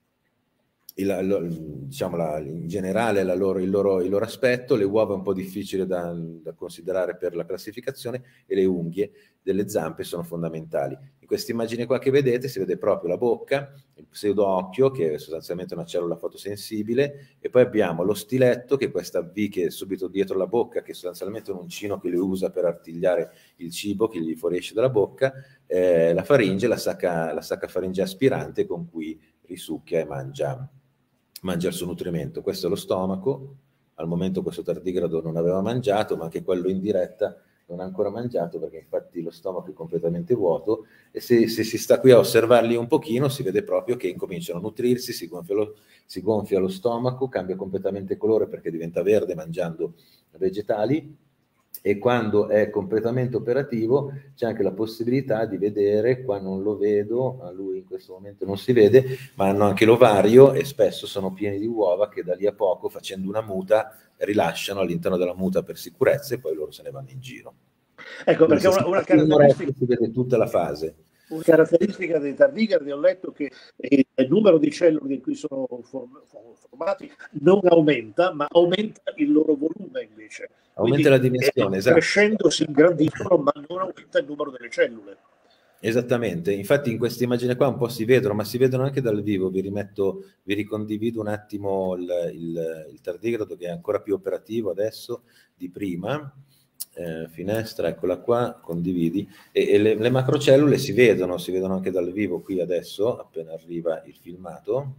il, lo, diciamo la, in generale la loro, il, loro, il loro aspetto, le uova è un po' difficile da, da considerare per la classificazione, e le unghie delle zampe sono fondamentali. In questa immagine qua che vedete si vede proprio la bocca, il pseudo occhio che è sostanzialmente una cellula fotosensibile, e poi abbiamo lo stiletto, che è questa V che è subito dietro la bocca, che è sostanzialmente un uncino che lui usa per artigliare il cibo che gli fuoriesce dalla bocca, eh, la faringe, la sacca, la sacca faringe aspirante con cui risucchia e mangia, mangia il suo nutrimento. Questo è lo stomaco. Al momento questo tardigrado non aveva mangiato, ma anche quello in diretta non ha ancora mangiato, perché infatti lo stomaco è completamente vuoto, e se, se si sta qui a osservarli un pochino si vede proprio che incominciano a nutrirsi, si gonfia lo, si gonfia lo stomaco, cambia completamente colore perché diventa verde mangiando vegetali, e quando è completamente operativo c'è anche la possibilità di vedere, qua non lo vedo, a lui in questo momento non si vede, ma hanno anche l'ovario e spesso sono pieni di uova che da lì a poco, facendo una muta, rilasciano all'interno della muta per sicurezza, e poi loro se ne vanno in giro. Ecco, perché una, una caratteristica, si vede tutta la fase. Una caratteristica dei tardigradi, ho letto che il numero di cellule in cui sono formati non aumenta, ma aumenta il loro volume invece. Aumenta Quindi, la dimensione, eh, esatto. Crescendo si ingrandiscono, ma non aumenta il numero delle cellule. Esattamente, infatti in questa immagine qua un po' si vedono, ma si vedono anche dal vivo. Vi rimetto, vi ricondivido un attimo il, il, il tardigrado, che è ancora più operativo adesso di prima. Eh, finestra, eccola qua, condividi, e, e le, le macrocellule si vedono, si vedono anche dal vivo qui adesso, appena arriva il filmato.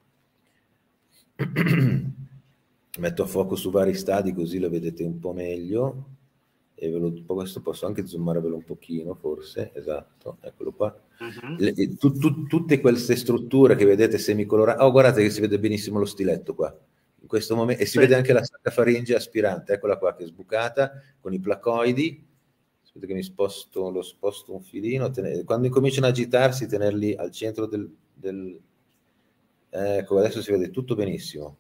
Metto a fuoco su vari stadi così lo vedete un po' meglio, e ve lo, questo posso anche zoomarvelo un pochino forse, esatto, eccolo qua. Uh-huh. le, tu, tu, tutte queste strutture che vedete semicolorate, oh guardate che si vede benissimo lo stiletto qua in questo momento, e si sì. vede anche la sacca faringe aspirante, eccola qua che è sbucata con i placoidi. Aspetta che mi sposto, lo sposto un filino, tenere, quando incominciano a agitarsi tenerli al centro del, del... ecco, adesso si vede tutto benissimo,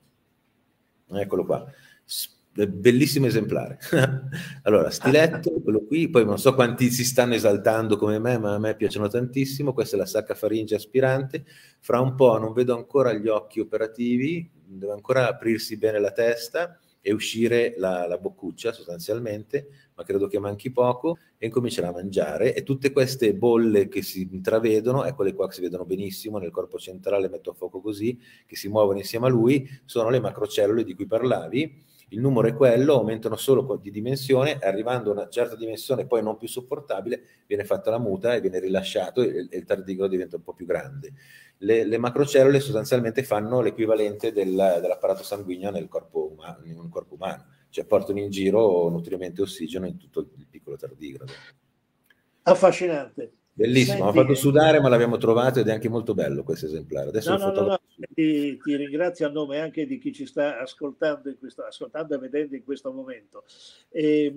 eccolo qua, bellissimo esemplare. Allora, stiletto, quello qui, poi non so quanti si stanno esaltando come me, ma a me piacciono tantissimo. Questa è la sacca faringe aspirante. Fra un po' non vedo ancora gli occhi operativi, deve ancora aprirsi bene la testa e uscire la, la boccuccia sostanzialmente, ma credo che manchi poco, e incomincerà a mangiare. E tutte queste bolle che si intravedono, eccole qua che si vedono benissimo nel corpo centrale, metto a fuoco così, che si muovono insieme a lui, sono le macrocellule di cui parlavi. Il numero è quello, aumentano solo di dimensione, arrivando a una certa dimensione poi non più sopportabile, viene fatta la muta e viene rilasciato, e, e il tardigrado diventa un po' più grande. Le, le macrocellule sostanzialmente fanno l'equivalente del, dell'apparato sanguigno nel corpo umano, in un corpo umano, cioè portano in giro nutrimento e ossigeno in tutto il piccolo tardigrado. Affascinante. Bellissimo, Senti, ha fatto sudare, ma l'abbiamo trovato ed è anche molto bello questo esemplare. Adesso no, il no, no, no. Su... Ti, ti ringrazio a nome anche di chi ci sta ascoltando, in questo, ascoltando e vedendo in questo momento. E,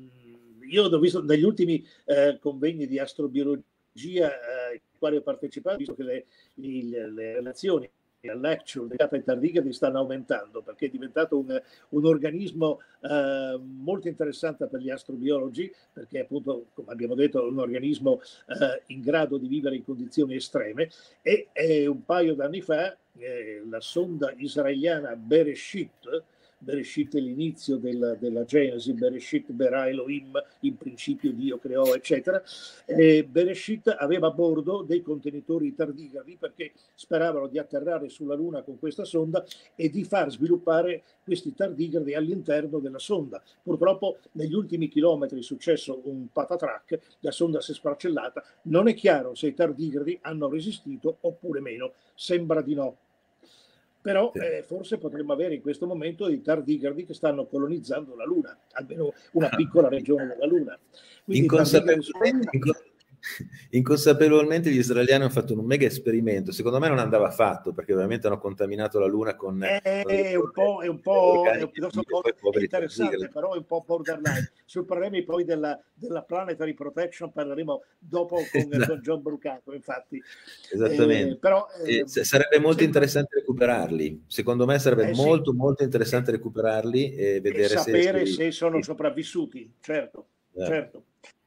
io ho visto negli ultimi eh, convegni di astrobiologia eh, ai quali ho partecipato, ho visto che le, le, le relazioni all'actual legata ai tardigradi stanno aumentando, perché è diventato un, un organismo eh, molto interessante per gli astrobiologi, perché appunto, come abbiamo detto, è un organismo eh, in grado di vivere in condizioni estreme, e eh, un paio d'anni fa eh, la sonda israeliana Bereshit, Bereshit è l'inizio della, della Genesi, Bereshit bara Elohim, in principio Dio creò, eccetera. E Bereshit aveva a bordo dei contenitori tardigradi, perché speravano di atterrare sulla Luna con questa sonda e di far sviluppare questi tardigradi all'interno della sonda. Purtroppo negli ultimi chilometri è successo un patatrac, la sonda si è sparcellata, non è chiaro se i tardigradi hanno resistito oppure meno, sembra di no. Però eh, forse potremmo avere in questo momento i tardigradi che stanno colonizzando la Luna, almeno una piccola regione della Luna. Quindi inconsapevolmente, inconsapevolmente gli israeliani hanno fatto un mega esperimento, secondo me non andava fatto, perché ovviamente hanno contaminato la Luna con... È, con è un po', è un po' è un piuttosto po' interessante, però è un po' borderline. Sui problemi poi della, della planetary protection parleremo dopo con, esatto. con John Brucato, infatti. Esattamente. Eh, però, eh, eh, sarebbe molto sembra... interessante recuperarli, secondo me sarebbe eh, molto sì. molto interessante recuperarli e vedere e sapere se, se sono sopravvissuti, certo, eh. certo.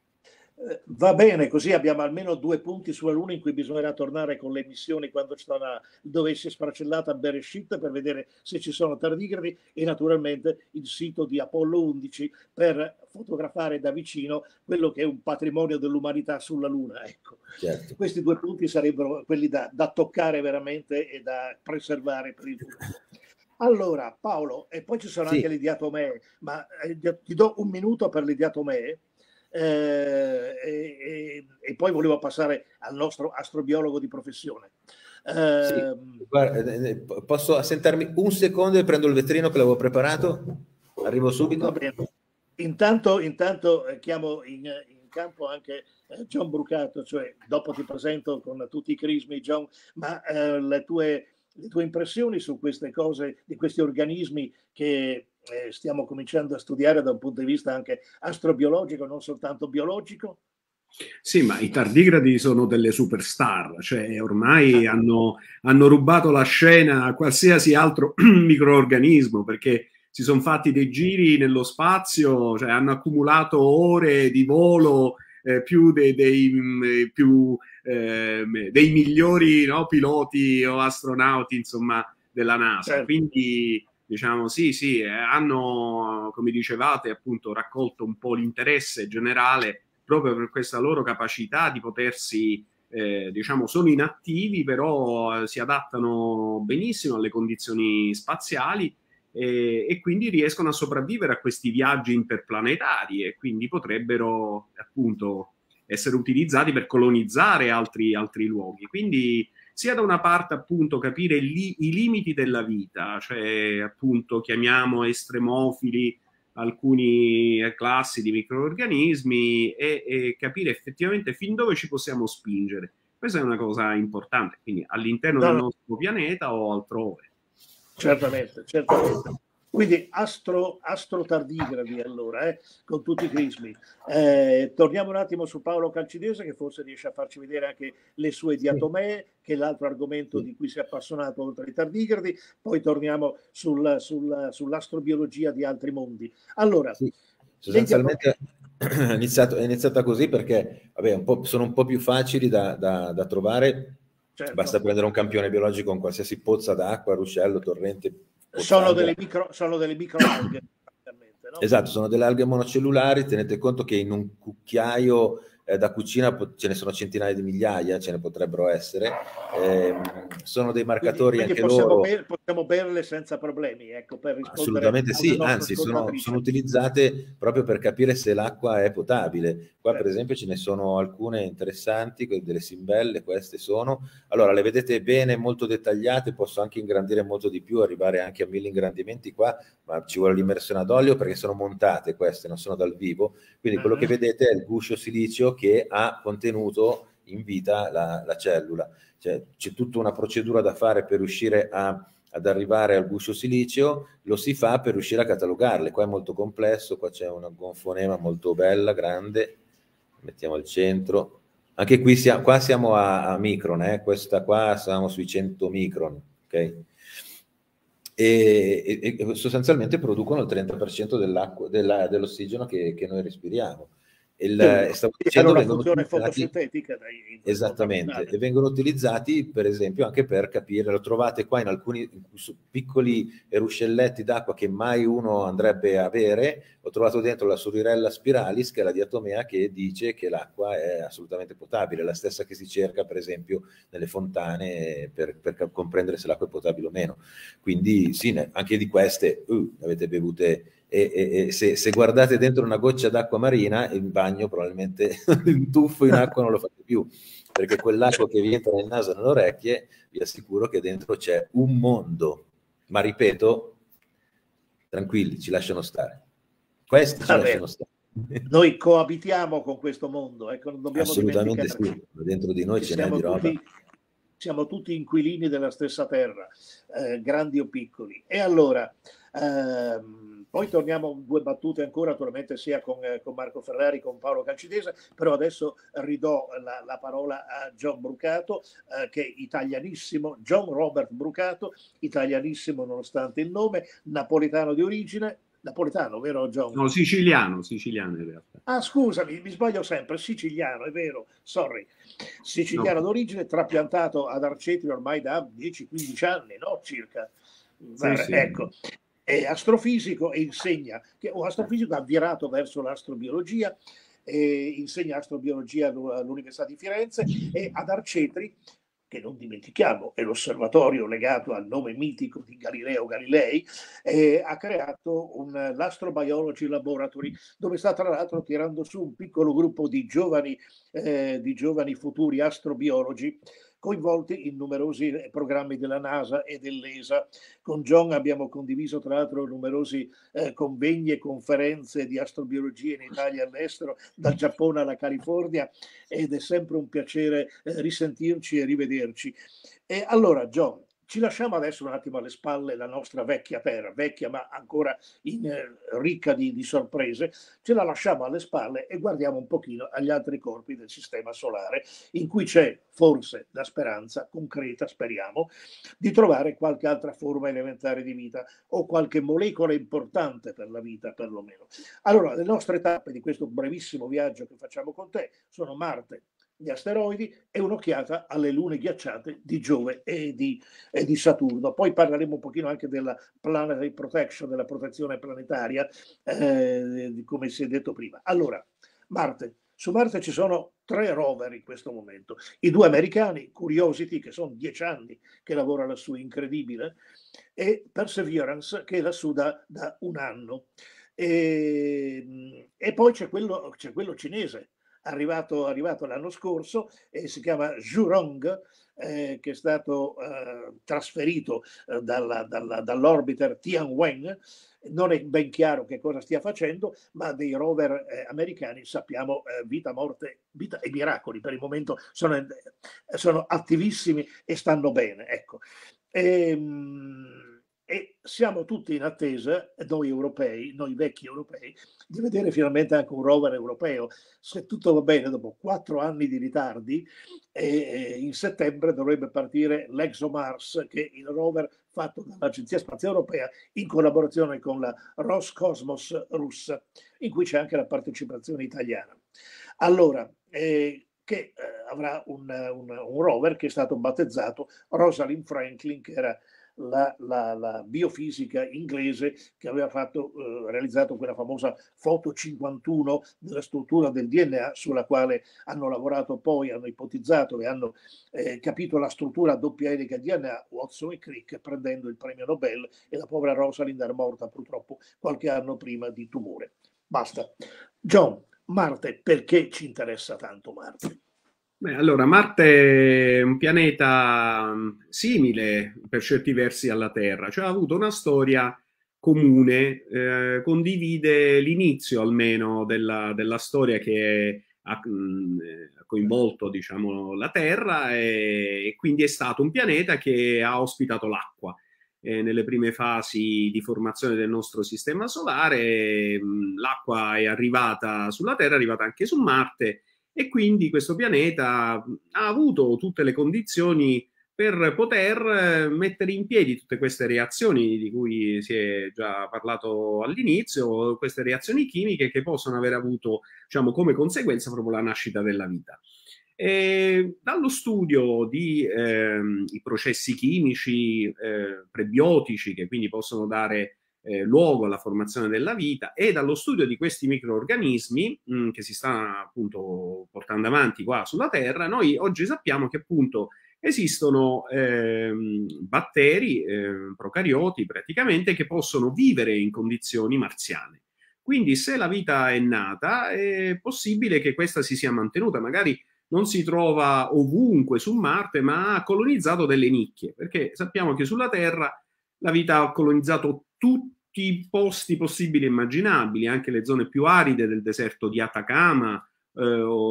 Va bene, così abbiamo almeno due punti sulla Luna in cui bisognerà tornare con le missioni quando sarà, dovesse sparcellata Bereshit, per vedere se ci sono tardigradi, e naturalmente il sito di Apollo undici per fotografare da vicino quello che è un patrimonio dell'umanità sulla Luna. Ecco. Certo. Questi due punti sarebbero quelli da, da toccare veramente e da preservare per il futuro. Allora, Paolo, e poi ci sono sì. anche le diatomee, ma eh, ti do un minuto per le diatomee. Eh, e, e poi volevo passare al nostro astrobiologo di professione. Eh, sì, guarda, posso assentarmi un secondo e prendo il vetrino che l'avevo preparato? Arrivo subito. Va bene. Intanto, intanto chiamo in, in campo anche John Brucato, cioè dopo ti presento con tutti i crismi, John, ma eh, le tue le tue impressioni su queste cose, di questi organismi che eh, stiamo cominciando a studiare da un punto di vista anche astrobiologico, non soltanto biologico? Sì, ma i tardigradi sono delle superstar, cioè ormai ah. hanno, hanno rubato la scena a qualsiasi altro microorganismo, perché si sono fatti dei giri nello spazio, cioè hanno accumulato ore di volo eh, più dei, dei, più, eh, dei migliori, no, piloti o astronauti, insomma, della NASA. Certo. Quindi diciamo sì, sì, eh, hanno, come dicevate, appunto raccolto un po' l'interesse generale proprio per questa loro capacità di potersi, eh, diciamo, sono inattivi, però eh, si adattano benissimo alle condizioni spaziali e, e quindi riescono a sopravvivere a questi viaggi interplanetari e quindi potrebbero appunto essere utilizzati per colonizzare altri, altri luoghi. Quindi sia da una parte appunto capire li, i limiti della vita, cioè appunto chiamiamo estremofili alcuni classi di microorganismi e, e capire effettivamente fin dove ci possiamo spingere. Questa è una cosa importante, quindi all'interno no. del nostro pianeta o altrove. Certamente, certamente. Quindi astro, astrotardigradi allora, eh, con tutti i crismi. Eh, torniamo un attimo su Paolo Calcidese, che forse riesce a farci vedere anche le sue diatomee, che è l'altro argomento di cui si è appassionato oltre ai tardigradi. Poi torniamo sul, sul, sull'astrobiologia di altri mondi. Allora, sì. Sostanzialmente è, iniziato, è iniziata così perché vabbè, un po', sono un po' più facili da, da, da trovare. Certo. Basta prendere un campione biologico con qualsiasi pozza d'acqua, ruscello, torrente. Sono delle, micro, sono delle microalghe. No? Esatto, sono delle alghe monocellulari. Tenete conto che in un cucchiaio eh, da cucina ce ne sono centinaia di migliaia, ce ne potrebbero essere. Eh, sono dei marcatori quindi, quindi anche possiamo loro. Ber, possiamo berle senza problemi, ecco, per rispondere. Assolutamente sì, anzi sono, sono utilizzate proprio per capire se l'acqua è potabile. Qua per esempio ce ne sono alcune interessanti, delle simbelle, queste sono. Allora le vedete bene, molto dettagliate, posso anche ingrandire molto di più, arrivare anche a mille ingrandimenti qua, ma ci vuole l'immersione ad olio perché sono montate queste, non sono dal vivo. Quindi quello uh-huh. che vedete è il guscio silicio che ha contenuto in vita la, la cellula. Cioè, c'è tutta una procedura da fare per riuscire a, ad arrivare al guscio siliceo, lo si fa per riuscire a catalogarle. Qua è molto complesso, qua c'è una gonfonema molto bella, grande, mettiamo al centro. Anche qui siamo, qua siamo a, a micron, eh? Questa qua siamo sui cento micron, ok? E, e, e sostanzialmente producono il trenta per cento dell'acqua, della, dell'ossigeno che, che noi respiriamo. Il, sì, stavo dicendo, una funzione fotosintetica dai, esattamente, e vengono utilizzati per esempio anche per capire, lo trovate qua in alcuni in piccoli ruscelletti d'acqua che mai uno andrebbe a bere. Ho trovato dentro la Surirella spiralis, che è la diatomea che dice che l'acqua è assolutamente potabile, la stessa che si cerca per esempio nelle fontane per, per comprendere se l'acqua è potabile o meno. Quindi sì, anche di queste uh, avete bevute. E, e, e se, se guardate dentro una goccia d'acqua marina, il bagno probabilmente il tuffo in acqua non lo fate più, perché quell'acqua che vi entra nel naso e nelle orecchie, vi assicuro che dentro c'è un mondo. Ma ripeto, tranquilli, ci lasciano stare. Questi ci lasciano stare. Noi coabitiamo con questo mondo, ecco, non dobbiamo Assolutamente dimenticarci. sì, dentro di noi ce n'è di roba. Tutti, siamo tutti inquilini della stessa terra, eh, grandi o piccoli. E allora, ehm, poi torniamo due battute ancora, naturalmente sia con, eh, con Marco Ferrari, con Paolo Calcidese, però adesso ridò la, la parola a John Brucato, eh, che è italianissimo, John Robert Brucato, italianissimo nonostante il nome, napoletano di origine. Napoletano, vero John? No, siciliano, siciliano in realtà. Ah, scusami, mi sbaglio sempre, siciliano, è vero, sorry. Siciliano No. d'origine, trapiantato ad Arcetri ormai da dieci quindici anni, no? Circa. Sì, sì. Ecco, è astrofisico e insegna, che un astrofisico ha virato verso l'astrobiologia, e insegna astrobiologia all'Università di Firenze, e ad Arcetri, che non dimentichiamo è l'osservatorio legato al nome mitico di Galileo Galilei, eh, ha creato un, l'Astrobiology Laboratory, dove sta tra l'altro tirando su un piccolo gruppo di giovani, eh, di giovani futuri astrobiologi, coinvolti in numerosi programmi della NASA e dell'E S A. Con John abbiamo condiviso tra l'altro numerosi eh, convegni e conferenze di astrobiologia in Italia e all'estero, dal Giappone alla California, ed è sempre un piacere eh, risentirci e rivederci. E allora John, ci lasciamo adesso un attimo alle spalle la nostra vecchia terra, vecchia ma ancora in, eh, ricca di, di sorprese, ce la lasciamo alle spalle e guardiamo un pochino agli altri corpi del Sistema Solare, in cui c'è forse la speranza concreta, speriamo, di trovare qualche altra forma elementare di vita o qualche molecola importante per la vita perlomeno. Allora, le nostre tappe di questo brevissimo viaggio che facciamo con te sono Marte, gli asteroidi e un'occhiata alle lune ghiacciate di Giove e di, e di Saturno. Poi parleremo un pochino anche della planetary protection, della protezione planetaria, eh, come si è detto prima. Allora, Marte. Su Marte ci sono tre rover in questo momento. I due americani, Curiosity, che sono dieci anni che lavora lassù, incredibile, e Perseverance, che è lassù da, da un anno. E, e poi c'è quello, c'è quello cinese, Arrivato, arrivato l'anno scorso, e si chiama Zhurong, eh, che è stato eh, trasferito eh, dalla, dalla, dall'orbiter Tianwen. Non è ben chiaro che cosa stia facendo, ma dei rover eh, americani sappiamo eh, vita, morte, vita e miracoli. Per il momento sono, eh, sono attivissimi e stanno bene. Ecco. E, E siamo tutti in attesa, noi europei, noi vecchi europei, di vedere finalmente anche un rover europeo. Se tutto va bene, dopo quattro anni di ritardi, eh, in settembre dovrebbe partire l'ExoMars, che è il rover fatto dall'Agenzia Spaziale Europea in collaborazione con la Roscosmos russa, in cui c'è anche la partecipazione italiana. Allora, eh, che eh, avrà un, un, un rover che è stato battezzato Rosalind Franklin, che era La, la, la biofisica inglese che aveva fatto, eh, realizzato quella famosa foto cinquantuno della struttura del D N A, sulla quale hanno lavorato poi, hanno ipotizzato e hanno eh, capito la struttura a doppia elica D N A Watson e Crick, prendendo il premio Nobel, e la povera Rosalind era morta purtroppo qualche anno prima di tumore. Basta. John, Marte, perché ci interessa tanto Marte? Beh, allora, Marte è un pianeta simile per certi versi alla Terra, cioè ha avuto una storia comune, eh, condivide l'inizio almeno della, della storia che ha, mh, coinvolto, diciamo, la Terra, e, e quindi è stato un pianeta che ha ospitato l'acqua. Eh, nelle prime fasi di formazione del nostro sistema solare, mh, l'acqua è arrivata sulla Terra, è arrivata anche su Marte, e quindi questo pianeta ha avuto tutte le condizioni per poter mettere in piedi tutte queste reazioni di cui si è già parlato all'inizio, queste reazioni chimiche che possono aver avuto, diciamo, come conseguenza proprio la nascita della vita. E dallo studio di eh, i processi chimici eh, prebiotici, che quindi possono dare Eh, luogo alla formazione della vita, e dallo studio di questi microorganismi mh, che si sta appunto portando avanti qua sulla Terra, noi oggi sappiamo che appunto esistono ehm, batteri, eh, procarioti praticamente, che possono vivere in condizioni marziane. Quindi se la vita è nata, è possibile che questa si sia mantenuta, magari non si trova ovunque su Marte, ma ha colonizzato delle nicchie, perché sappiamo che sulla Terra la vita ha colonizzato tutti tutti i posti possibili e immaginabili, anche le zone più aride del deserto di Atacama, eh,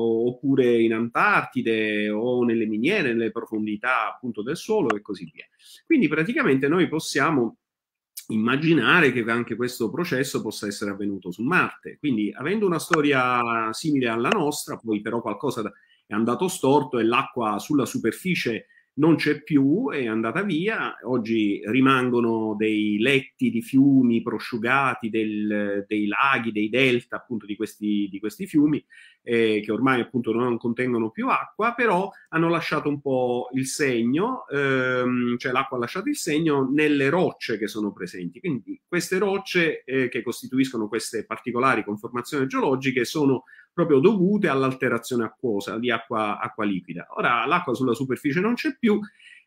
oppure in Antartide o nelle miniere, nelle profondità appunto del suolo e così via. Quindi praticamente noi possiamo immaginare che anche questo processo possa essere avvenuto su Marte. Quindi, avendo una storia simile alla nostra, poi però qualcosa è andato storto e l'acqua sulla superficie non c'è più, è andata via. Oggi rimangono dei letti di fiumi prosciugati, del, dei laghi, dei delta appunto di questi, di questi fiumi, eh, che ormai appunto non contengono più acqua, però hanno lasciato un po' il segno, ehm, cioè l'acqua ha lasciato il segno nelle rocce che sono presenti. Quindi queste rocce eh, che costituiscono queste particolari conformazioni geologiche sono proprio dovute all'alterazione acquosa di acqua, acqua liquida. Ora l'acqua sulla superficie non c'è più,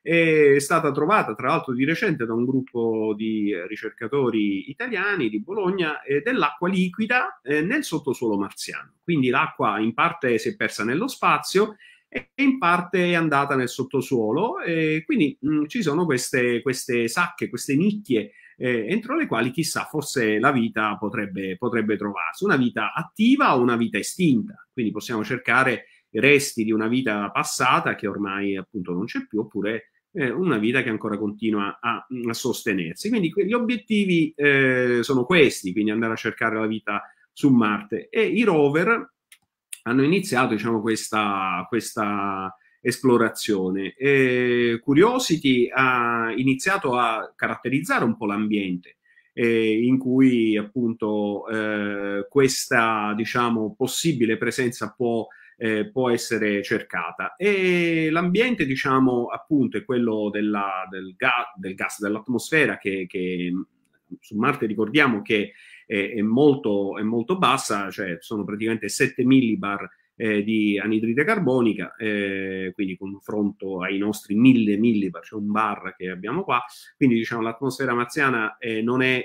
è stata trovata tra l'altro di recente da un gruppo di ricercatori italiani di Bologna eh, dell'acqua liquida eh, nel sottosuolo marziano. Quindi l'acqua in parte si è persa nello spazio e in parte è andata nel sottosuolo, e quindi mh, ci sono queste, queste sacche, queste nicchie Eh, entro le quali chissà forse la vita potrebbe, potrebbe trovarsi, una vita attiva o una vita estinta. Quindi possiamo cercare i resti di una vita passata che ormai appunto non c'è più, oppure eh, una vita che ancora continua a, a sostenersi. Quindi gli obiettivi eh, sono questi, quindi andare a cercare la vita su Marte, e i rover hanno iniziato diciamo questa, questa esplorazione. E Curiosity ha iniziato a caratterizzare un po' l'ambiente eh, in cui appunto eh, questa diciamo possibile presenza può, eh, può essere cercata, e l'ambiente diciamo appunto è quello della, del, ga, del gas dell'atmosfera che, che su Marte ricordiamo che è, è, molto, è molto bassa, cioè sono praticamente sette millibar Eh, di anidride carbonica, eh, quindi confronto ai nostri mille millibar, cioè un bar che abbiamo qua. Quindi diciamo l'atmosfera marziana eh, non è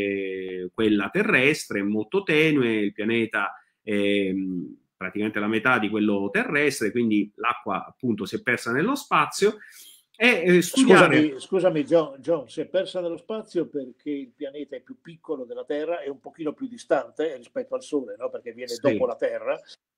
eh, quella terrestre, è molto tenue, il pianeta è praticamente la metà di quello terrestre, quindi l'acqua appunto si è persa nello spazio. E, eh, studiare... Scusami, scusami John, John, si è persa nello spazio perché il pianeta è più piccolo della Terra e un pochino più distante rispetto al Sole, no? Perché viene sì. dopo la Terra.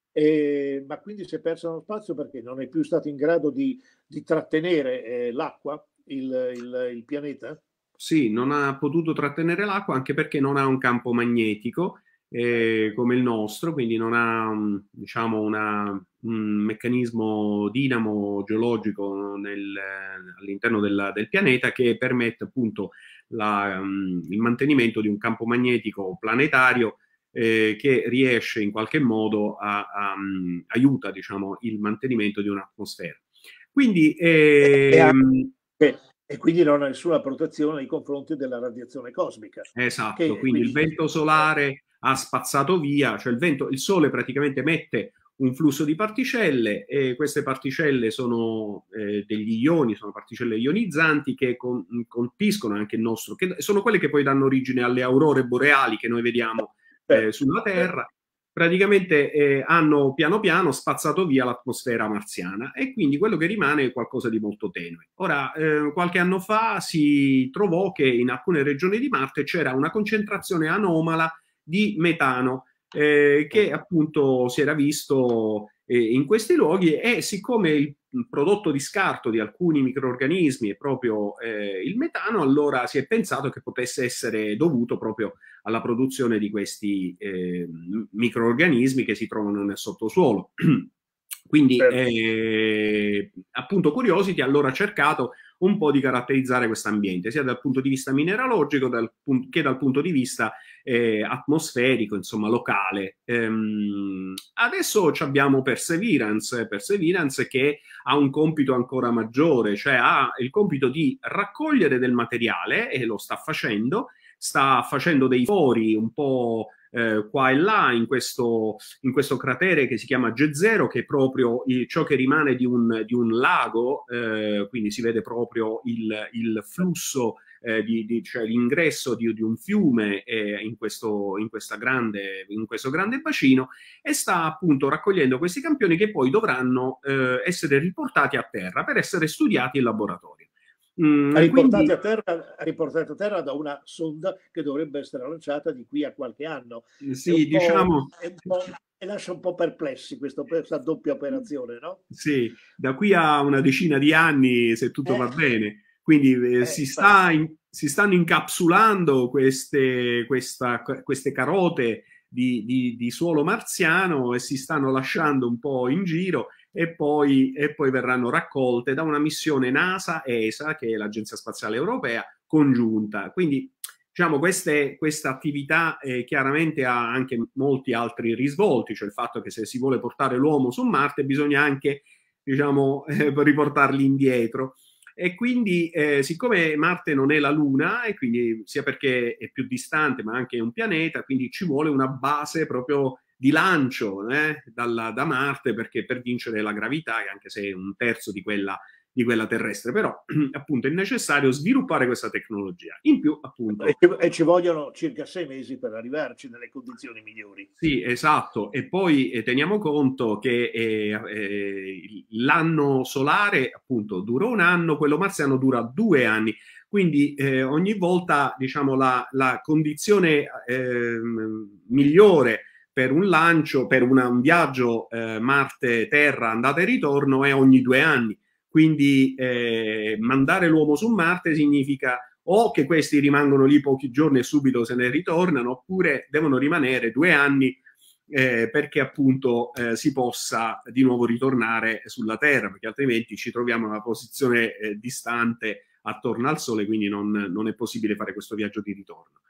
Eh, ma quindi si è perso nello spazio perché non è più stato in grado di, di trattenere eh, l'acqua, il, il, il pianeta? Sì, non ha potuto trattenere l'acqua anche perché non ha un campo magnetico eh, come il nostro, quindi non ha diciamo una, un meccanismo dinamo geologico nel, all'interno del, del pianeta che permette appunto la, um, il mantenimento di un campo magnetico planetario Eh, che riesce in qualche modo a, a um, aiuta diciamo il mantenimento di un'atmosfera. Quindi ehm, e, e quindi non ha nessuna protezione nei confronti della radiazione cosmica. Esatto, che, quindi, quindi il vento solare ha spazzato via, cioè il vento, il sole praticamente emette un flusso di particelle, e queste particelle sono eh, degli ioni, sono particelle ionizzanti che con, colpiscono anche il nostro, che sono quelle che poi danno origine alle aurore boreali che noi vediamo Eh, sulla Terra. Praticamente eh, hanno piano piano spazzato via l'atmosfera marziana, e quindi quello che rimane è qualcosa di molto tenue. Ora, eh, qualche anno fa si trovò che in alcune regioni di Marte c'era una concentrazione anomala di metano eh, che appunto si era visto eh, in questi luoghi, e siccome il prodotto di scarto di alcuni microrganismi è proprio eh, il metano, allora si è pensato che potesse essere dovuto proprio alla produzione di questi eh, microrganismi che si trovano nel sottosuolo. Quindi eh, appunto Curiosity allora ha cercato un po' di caratterizzare questo ambiente, sia dal punto di vista mineralogico dal, che dal punto di vista eh, atmosferico, insomma locale. Ehm, adesso abbiamo Perseverance, Perseverance che ha un compito ancora maggiore, cioè ha il compito di raccogliere del materiale, e lo sta facendo, sta facendo dei fori un po' eh, qua e là in questo, in questo cratere che si chiama G zero, che è proprio il, ciò che rimane di un, di un lago, eh, quindi si vede proprio il, il flusso, eh, di, di, cioè l'ingresso di, di un fiume eh, in, questo, in, questa grande, in questo grande bacino, e sta appunto raccogliendo questi campioni che poi dovranno eh, essere riportati a terra per essere studiati in laboratorio. Mm, riportate, quindi, a terra, riportate a terra da una sonda che dovrebbe essere lanciata di qui a qualche anno. sì, È diciamo... è un po', e lascia un po' perplessi questo, questa doppia operazione, no? Sì, da qui a una decina di anni, se tutto Eh, va bene. Quindi eh, eh, si, sta in- si stanno incapsulando queste, questa- queste carote di, di- di suolo marziano e si stanno lasciando un po' in giro e poi, e poi verranno raccolte da una missione NASA-E S A, che è l'Agenzia Spaziale Europea, congiunta. Quindi diciamo, queste, questa attività eh, chiaramente ha anche molti altri risvolti, cioè il fatto che se si vuole portare l'uomo su Marte bisogna anche, diciamo, eh, riportarli indietro. E quindi, eh, siccome Marte non è la Luna, e quindi sia perché è più distante, ma anche è un pianeta, quindi ci vuole una base proprio di lancio eh, dalla, da Marte perché per vincere la gravità, anche se è un terzo di quella di quella terrestre, però appunto è necessario sviluppare questa tecnologia. In più, appunto... E ci, e ci vogliono circa sei mesi per arrivarci nelle condizioni migliori. Sì, esatto. E poi eh, teniamo conto che eh, eh, l'anno solare, appunto, dura un anno, quello marziano dura due anni. Quindi eh, ogni volta, diciamo, la, la condizione eh, migliore per un lancio, per una, un viaggio eh, Marte-Terra andata e ritorno è ogni due anni. Quindi eh, mandare l'uomo su Marte significa o che questi rimangono lì pochi giorni e subito se ne ritornano, oppure devono rimanere due anni eh, perché appunto eh, si possa di nuovo ritornare sulla Terra, perché altrimenti ci troviamo in una posizione eh, distante attorno al Sole, quindi non, non è possibile fare questo viaggio di ritorno.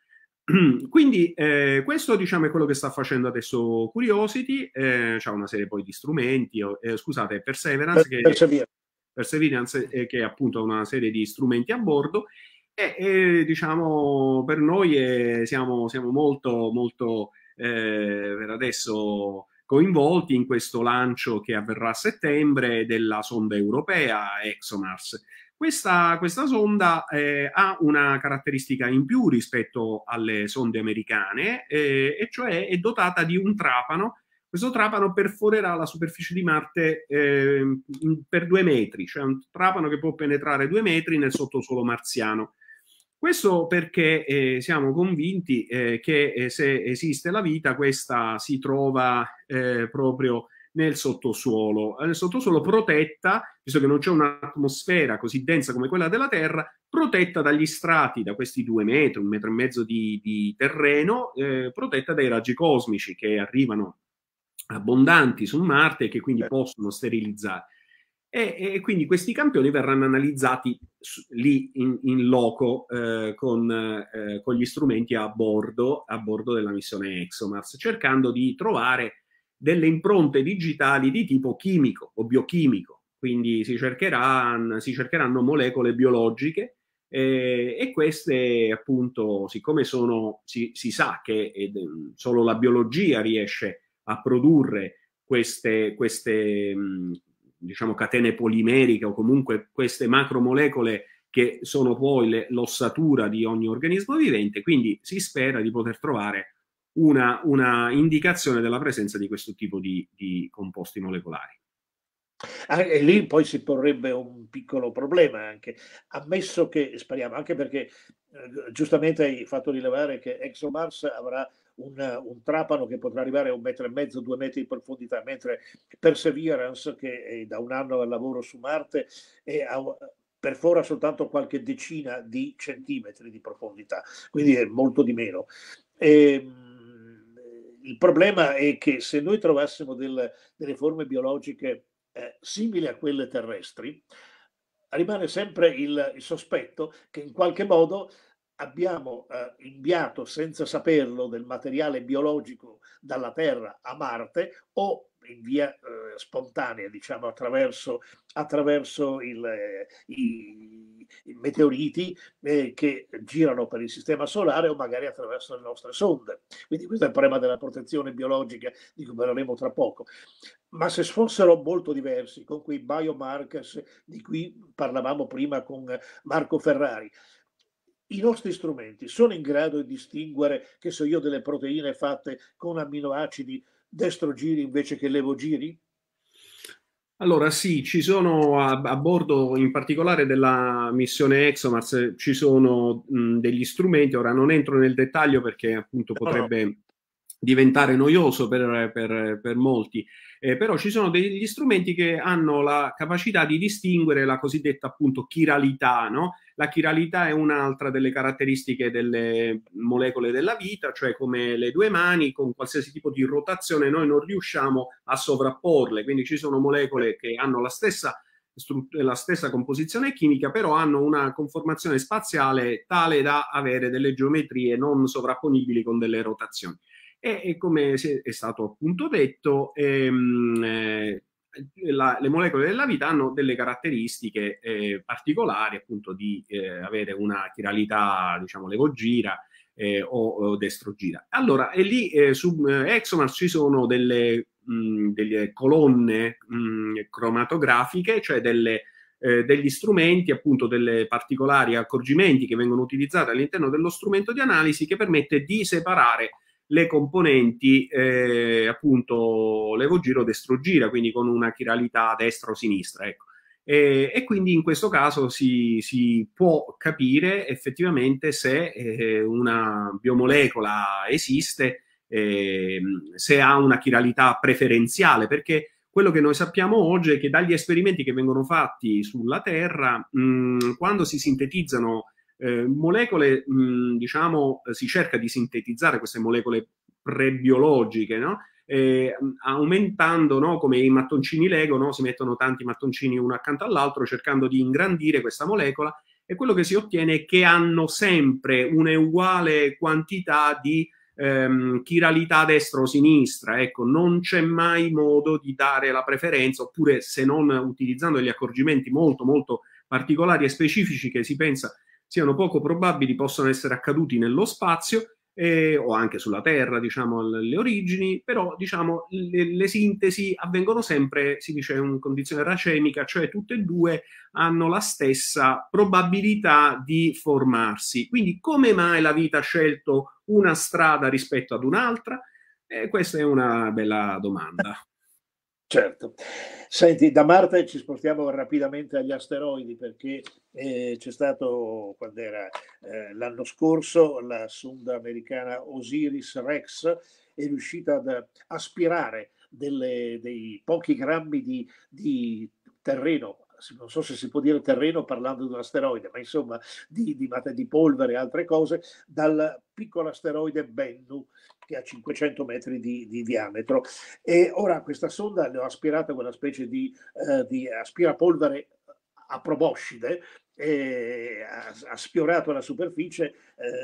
Quindi eh, questo diciamo è quello che sta facendo adesso Curiosity, eh, c'ha una serie poi di strumenti, eh, scusate, Perseverance, che Perseverance. Perseverance eh, che è appunto una serie di strumenti a bordo e, e diciamo per noi è, siamo, siamo molto molto eh, per adesso coinvolti in questo lancio che avverrà a settembre della sonda europea ExoMars. Questa, questa sonda eh, ha una caratteristica in più rispetto alle sonde americane, eh, e cioè è dotata di un trapano. Questo trapano perforerà la superficie di Marte eh, per due metri, cioè un trapano che può penetrare due metri nel sottosuolo marziano. Questo perché eh, siamo convinti eh, che eh, se esiste la vita, questa si trova eh, proprio nel sottosuolo, nel sottosuolo protetta, visto che non c'è un'atmosfera così densa come quella della Terra, protetta dagli strati, da questi due metri, un metro e mezzo di, di terreno, eh, protetta dai raggi cosmici che arrivano abbondanti su Marte e che quindi possono sterilizzare. E, e quindi questi campioni verranno analizzati su, lì in, in loco eh, con, eh, con gli strumenti a bordo, a bordo della missione ExoMars, cercando di trovare delle impronte digitali di tipo chimico o biochimico. Quindi si, cercheranno, si cercheranno molecole biologiche eh, e queste appunto, siccome sono, si, si sa che eh, solo la biologia riesce a produrre queste, queste mh, diciamo catene polimeriche o comunque queste macromolecole che sono poi l'ossatura di ogni organismo vivente, quindi si spera di poter trovare una, una indicazione della presenza di questo tipo di, di composti molecolari. Ah, e lì poi si porrebbe un piccolo problema anche, ammesso che, speriamo, anche perché eh, giustamente hai fatto rilevare che ExoMars avrà un, un trapano che potrà arrivare a un metro e mezzo, due metri di profondità, mentre Perseverance, che è da un anno al lavoro su Marte, è a, perfora soltanto qualche decina di centimetri di profondità, quindi è molto di meno. E, il problema è che se noi trovassimo del, delle forme biologiche Eh, simili a quelle terrestri, rimane sempre il, il sospetto che in qualche modo abbiamo eh, inviato senza saperlo del materiale biologico dalla Terra a Marte o in via eh, spontanea, diciamo attraverso, attraverso il, eh, i, i meteoriti eh, che girano per il sistema solare o magari attraverso le nostre sonde. Quindi questo è il problema della protezione biologica di cui parleremo tra poco. Ma se fossero molto diversi, con quei biomarkers di cui parlavamo prima con Marco Ferrari, i nostri strumenti sono in grado di distinguere, che so io, delle proteine fatte con amminoacidi destrogiri invece che levogiri? Allora sì, ci sono a, a bordo in particolare della missione ExoMars, ci sono mh, degli strumenti, ora non entro nel dettaglio perché appunto potrebbe diventare noioso per, per, per molti, eh, però ci sono degli strumenti che hanno la capacità di distinguere la cosiddetta appunto chiralità, no? La chiralità è un'altra delle caratteristiche delle molecole della vita, cioè come le due mani, con qualsiasi tipo di rotazione noi non riusciamo a sovrapporle, quindi ci sono molecole che hanno la stessa, la stessa composizione chimica, però hanno una conformazione spaziale tale da avere delle geometrie non sovrapponibili con delle rotazioni. E, e come è stato appunto detto, ehm, eh, la, le molecole della vita hanno delle caratteristiche eh, particolari, appunto di eh, avere una chiralità, diciamo, levogira eh, o, o destrogira. Allora, e lì eh, su eh, ExoMars ci sono delle, mh, delle colonne mh, cromatografiche, cioè delle Eh, degli strumenti, appunto delle particolari accorgimenti che vengono utilizzati all'interno dello strumento di analisi che permette di separare le componenti eh, appunto levogiro destrogira, quindi con una chiralità destra o sinistra, ecco. E, e quindi in questo caso si, si può capire effettivamente se eh, una biomolecola esiste, eh, se ha una chiralità preferenziale, perché quello che noi sappiamo oggi è che dagli esperimenti che vengono fatti sulla Terra, mh, quando si sintetizzano Eh, molecole, mh, diciamo, si cerca di sintetizzare queste molecole prebiologiche, no? Eh, aumentando, no? Come i mattoncini Lego, no? Si mettono tanti mattoncini uno accanto all'altro cercando di ingrandire questa molecola, e quello che si ottiene è che hanno sempre un'uguale quantità di ehm, chiralità destra o sinistra, ecco, non c'è mai modo di dare la preferenza, oppure se non utilizzando degli accorgimenti molto molto particolari e specifici che si pensa siano poco probabili possono essere accaduti nello spazio eh, o anche sulla Terra, diciamo, le origini, però diciamo le, le sintesi avvengono sempre, si dice, in condizione racemica, cioè tutte e due hanno la stessa probabilità di formarsi. Quindi come mai la vita ha scelto una strada rispetto ad un'altra? Eh, questa è una bella domanda. Certo. Senti, da Marte ci spostiamo rapidamente agli asteroidi, perché eh, c'è stato, quando era eh, l'anno scorso, la sonda americana Osiris-Rex è riuscita ad aspirare delle, dei pochi grammi di, di terreno, non so se si può dire terreno parlando di un asteroide, ma insomma di, di, di polvere e altre cose, dal piccolo asteroide Bennu, che ha cinquecento metri di, di diametro. E ora questa sonda ne ha aspirata quella specie di, eh, di aspirapolvere a proboscide, e ha, ha sfiorato la superficie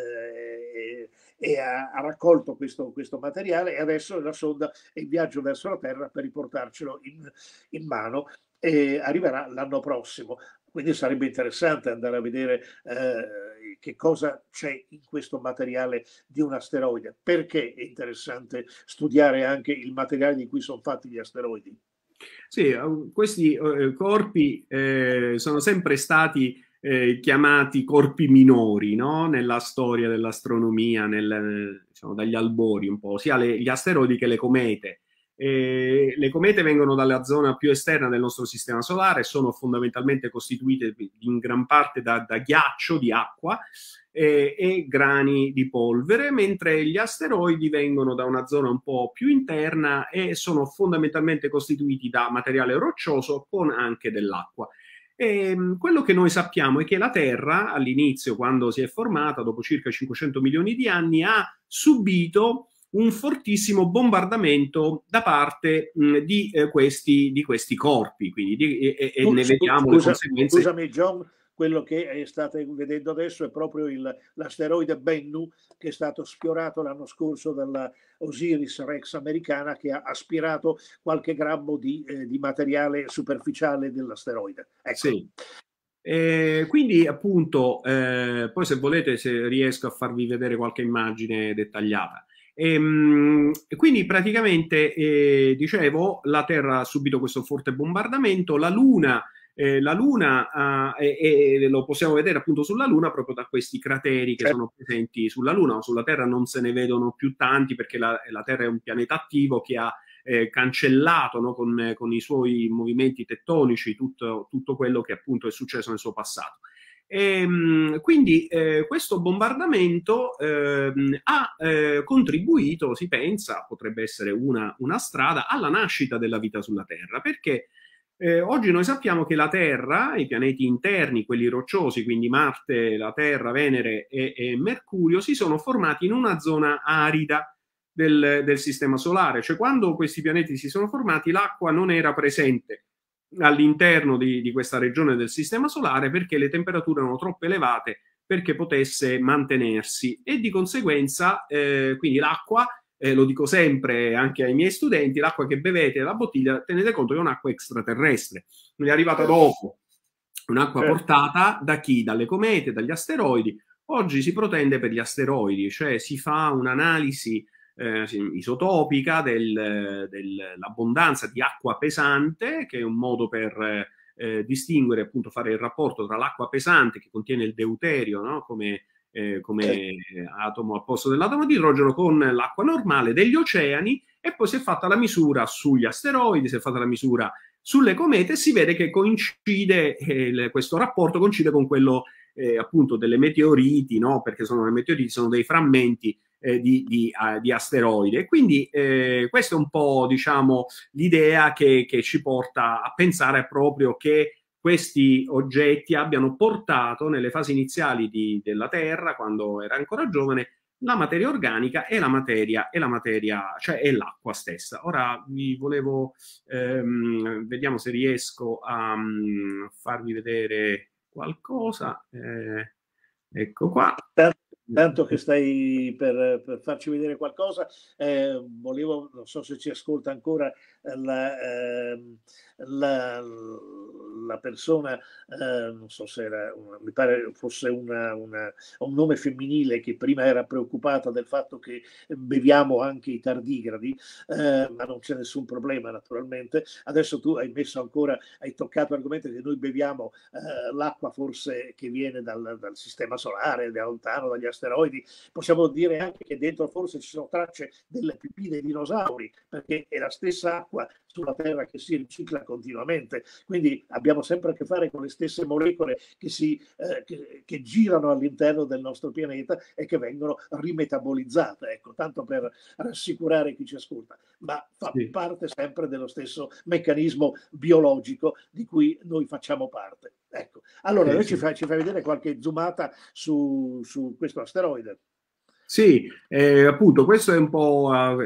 eh, e, e ha, ha raccolto questo, questo materiale, e adesso la sonda è in viaggio verso la Terra per riportarcelo in, in mano, e arriverà l'anno prossimo. Quindi sarebbe interessante andare a vedere eh, che cosa c'è in questo materiale di un asteroide. Perché è interessante studiare anche il materiale di cui sono fatti gli asteroidi? Sì, questi eh, corpi eh, sono sempre stati eh, chiamati corpi minori, no? Nella storia dell'astronomia, nel, diciamo, dagli albori un po', sia le, gli asteroidi che le comete. Eh, le comete vengono dalla zona più esterna del nostro sistema solare, sono fondamentalmente costituite in gran parte da, da ghiaccio, di acqua eh, e grani di polvere, mentre gli asteroidi vengono da una zona un po' più interna e sono fondamentalmente costituiti da materiale roccioso con anche dell'acqua. E quello che noi sappiamo è che la Terra all'inizio, quando si è formata, dopo circa cinquecento milioni di anni, ha subito un fortissimo bombardamento da parte mh, di, eh, questi, di questi corpi, quindi di, e, e ne vediamo scusa, le conseguenze. Scusami John, quello che state vedendo adesso è proprio il, l'asteroide Bennu, che è stato sfiorato l'anno scorso dalla Osiris-Rex americana, che ha aspirato qualche grammo di, eh, di materiale superficiale dell'asteroide. Ecco. Sì. Eh, quindi appunto, eh, poi se volete, se riesco a farvi vedere qualche immagine dettagliata. E, e quindi praticamente, eh, dicevo, la Terra ha subito questo forte bombardamento, la Luna, eh, la Luna uh, e, e lo possiamo vedere appunto sulla Luna proprio da questi crateri che sono presenti sulla Luna. Sulla Terra non se ne vedono più tanti perché la, la Terra è un pianeta attivo che ha eh, cancellato, no, con, con i suoi movimenti tettonici tutto, tutto quello che appunto è successo nel suo passato. E, quindi eh, questo bombardamento eh, ha eh, contribuito, si pensa, potrebbe essere una, una strada alla nascita della vita sulla Terra, perché eh, oggi noi sappiamo che la Terra, i pianeti interni, quelli rocciosi, quindi Marte, la Terra, Venere e, e Mercurio, si sono formati in una zona arida del, del Sistema Solare, cioè quando questi pianeti si sono formati l'acqua non era presente all'interno di, di questa regione del Sistema Solare perché le temperature erano troppo elevate perché potesse mantenersi, e di conseguenza eh, quindi l'acqua, eh, lo dico sempre anche ai miei studenti, l'acqua che bevete dalla bottiglia tenete conto che è un'acqua extraterrestre, non è arrivata dopo, un'acqua portata da chi? Dalle comete, dagli asteroidi. Oggi si protende per gli asteroidi, cioè si fa un'analisi Eh, isotopica dell'abbondanza del, di acqua pesante, che è un modo per eh, distinguere, appunto, fare il rapporto tra l'acqua pesante che contiene il deuterio, no? come, eh, come eh. atomo al posto dell'atomo di idrogeno, con l'acqua normale degli oceani, e poi si è fatta la misura sugli asteroidi, si è fatta la misura sulle comete, e si vede che coincide, eh, questo rapporto coincide con quello eh, appunto delle meteoriti, no? Perché sono le meteoriti, sono dei frammenti Eh, di, di, uh, di asteroidi, e quindi eh, questa è un po', diciamo, l'idea che, che ci porta a pensare proprio che questi oggetti abbiano portato nelle fasi iniziali di, della Terra, quando era ancora giovane, la materia organica e la materia, e la materia, cioè è l'acqua stessa. Ora vi volevo, ehm, vediamo se riesco a um, farvi vedere qualcosa. Eh, ecco qua. Tanto che stai per, per farci vedere qualcosa, eh, volevo, non so se ci ascolta ancora la, eh, la, la persona, eh, non so se era, una, mi pare fosse una, una, un nome femminile, che prima era preoccupata del fatto che beviamo anche i tardigradi, eh, ma non c'è nessun problema naturalmente. Adesso tu hai messo ancora, hai toccato l'argomento che noi beviamo eh, l'acqua forse che viene dal, dal sistema solare, da lontano, dagli asteroidi. Possiamo dire anche che dentro forse ci sono tracce delle pipì dei dinosauri, perché è la stessa acqua sulla Terra che si ricicla continuamente, quindi abbiamo sempre a che fare con le stesse molecole che, si, eh, che, che girano all'interno del nostro pianeta e che vengono rimetabolizzate, ecco, tanto per rassicurare chi ci ascolta, ma fa sì. parte sempre dello stesso meccanismo biologico di cui noi facciamo parte. Ecco. Allora, sì, noi sì. Ci, fa, ci fai vedere qualche zoomata su, su questo asteroide. Sì, eh, appunto, questo è un po' uh,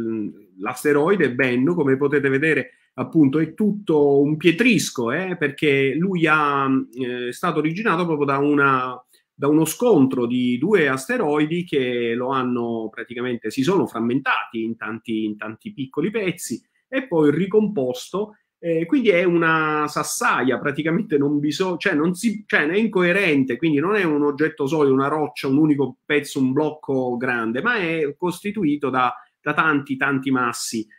l'asteroide Bennu, come potete vedere, appunto, è tutto un pietrisco, eh, perché lui ha, eh, è stato originato proprio da, una, da uno scontro di due asteroidi che lo hanno praticamente, si sono frammentati in tanti, in tanti piccoli pezzi e poi ricomposto. Eh, quindi è una sassaia, praticamente non bisogna, cioè non si, cioè è incoerente, quindi non è un oggetto solido, una roccia, un unico pezzo, un blocco grande, ma è costituito da, da tanti, tanti massi.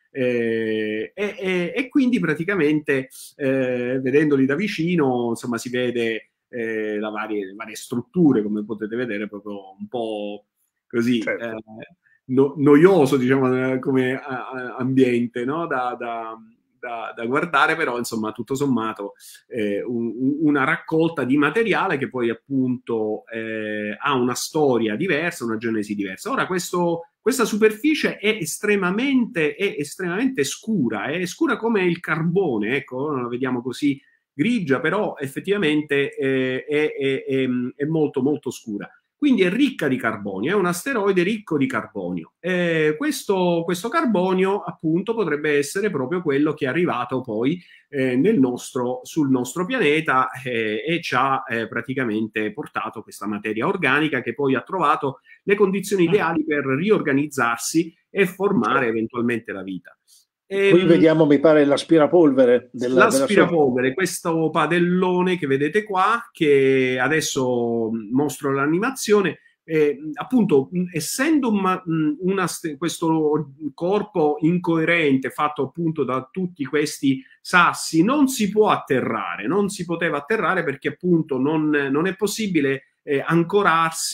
Eh, e, e, e quindi praticamente, eh, vedendoli da vicino, insomma, si vede eh, la varie, le varie strutture, come potete vedere, proprio un po' così. Certo. eh, no, noioso, diciamo, come a, a, ambiente, no? Da, da Da, da guardare, però insomma tutto sommato eh, un, una raccolta di materiale che poi appunto eh, ha una storia diversa, una genesi diversa. Ora questo, questa superficie è estremamente, è estremamente scura, è scura come il carbone, ecco, non la vediamo così grigia, però effettivamente eh, è, è, è, è molto molto scura. Quindi è ricca di carbonio, è un asteroide ricco di carbonio. Eh, questo, questo carbonio, appunto, potrebbe essere proprio quello che è arrivato poi eh, nel nostro, sul nostro pianeta eh, e ci ha eh, praticamente portato questa materia organica che poi ha trovato le condizioni ideali per riorganizzarsi e formare eventualmente la vita. E qui vediamo, mi pare, l'aspirapolvere. Della, l'aspirapolvere, questo padellone che vedete qua, che adesso mostro l'animazione, eh, appunto, essendo una, una, questo corpo incoerente fatto appunto da tutti questi sassi, non si può atterrare, non si poteva atterrare perché appunto non, non è possibile eh, ancorarsi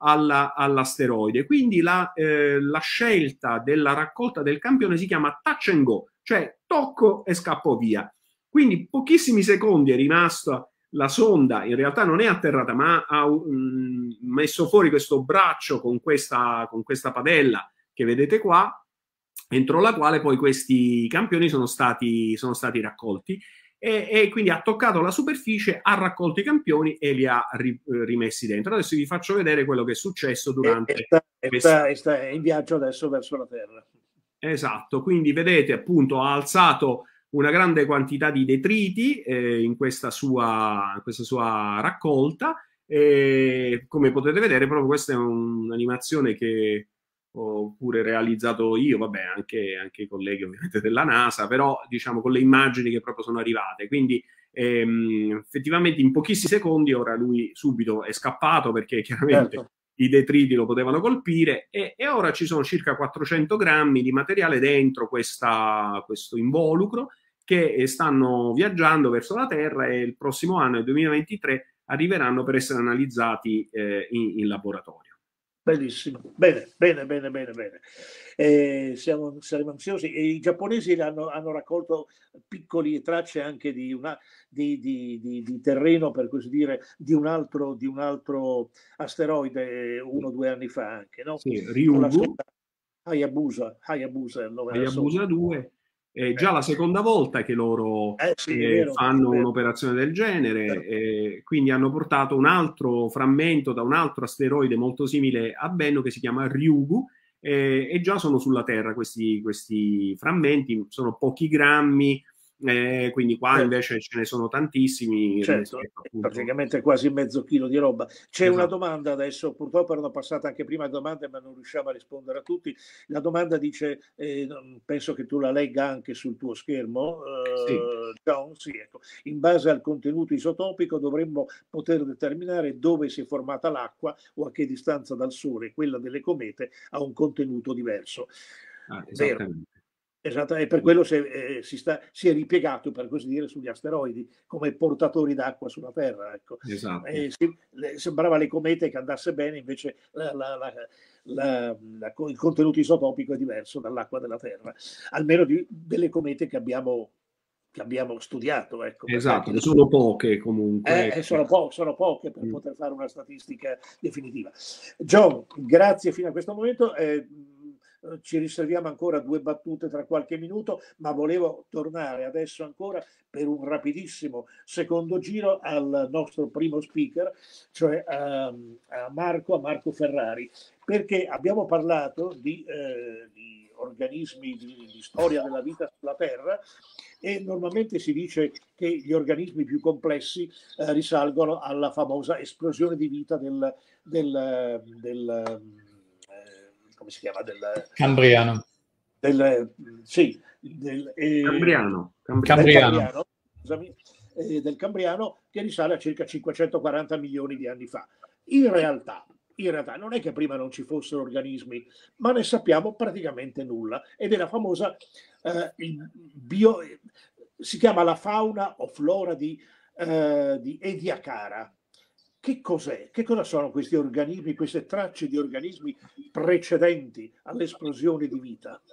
alla, all'asteroide. Quindi la, eh, la scelta della raccolta del campione si chiama touch and go, cioè tocco e scappo via. Quindi pochissimi secondi è rimasta la sonda, in realtà non è atterrata, ma ha um, messo fuori questo braccio con questa, con questa padella che vedete qua, entro la quale poi questi campioni sono stati, sono stati raccolti. E, e quindi ha toccato la superficie, ha raccolto i campioni e li ha ri, rimessi dentro. Adesso vi faccio vedere quello che è successo durante e sta, questa... e sta, è in viaggio adesso verso la Terra. Esatto, quindi vedete appunto ha alzato una grande quantità di detriti eh, in questa sua, in questa sua raccolta e come potete vedere proprio questa è un'animazione che ho pure realizzato io, vabbè anche, anche i colleghi ovviamente della NASA, però diciamo con le immagini che proprio sono arrivate, quindi ehm, effettivamente in pochissimi secondi ora lui subito è scappato perché chiaramente certo. I detriti lo potevano colpire e, e ora ci sono circa quattrocento grammi di materiale dentro questa, questo involucro che stanno viaggiando verso la Terra e il prossimo anno, nel duemilaventitré, arriveranno per essere analizzati eh, in, in laboratorio. Bellissimo, bene, bene, bene, bene, bene. Eh, siamo, saremo ansiosi. E i giapponesi hanno, hanno raccolto piccole tracce anche di, una, di, di, di, di terreno, per così dire, di un altro, di un altro asteroide uno o due anni fa anche, no? Sì, Ryugu. Hayabusa, Hayabusa, Hayabusa due. È già la seconda volta che loro eh sì, eh, vero, fanno un'operazione del genere, eh, quindi hanno portato un altro frammento da un altro asteroide molto simile a Bennu che si chiama Ryugu eh, e già sono sulla Terra questi, questi frammenti, sono pochi grammi, eh, quindi qua certo. invece ce ne sono tantissimi. Certo, praticamente quasi mezzo chilo di roba. C'è esatto. una domanda adesso, purtroppo erano passate anche prima domande ma non riusciamo a rispondere a tutti. La domanda dice, eh, penso che tu la legga anche sul tuo schermo, eh, sì. John, sì, ecco. In base al contenuto isotopico dovremmo poter determinare dove si è formata l'acqua o a che distanza dal Sole quella delle comete ha un contenuto diverso. Ah, esattamente. Vero. Esatto, e per quello si è, eh, si, sta, si è ripiegato, per così dire, sugli asteroidi come portatori d'acqua sulla Terra. Ecco. Esatto. Eh, si, le, sembrava le comete che andasse bene, invece la, la, la, la, la, il contenuto isotopico è diverso dall'acqua della Terra, almeno di, delle comete che abbiamo, che abbiamo studiato. Ecco, esatto, che sono poche comunque. Eh, sono, po sono poche per mm. poter fare una statistica definitiva. John, grazie fino a questo momento. Eh, ci riserviamo ancora due battute tra qualche minuto, ma volevo tornare adesso ancora per un rapidissimo secondo giro al nostro primo speaker, cioè a, a Marco, a Marco Ferrari, perché abbiamo parlato di, eh, di organismi, di, di storia della vita sulla Terra e normalmente si dice che gli organismi più complessi eh, risalgono alla famosa esplosione di vita del, del, del come si chiama? Del Cambriano. Del, sì, del, eh, Cambriano. Cambriano. Del Cambriano, scusami, eh, del Cambriano che risale a circa cinquecentoquaranta milioni di anni fa. In realtà, in realtà non è che prima non ci fossero organismi, ma ne sappiamo praticamente nulla. Ed è la famosa eh, il bio, si chiama la fauna o flora di, eh, di Ediacara. Che cos'è? Che cosa sono questi organismi, queste tracce di organismi precedenti all'esplosione di vita?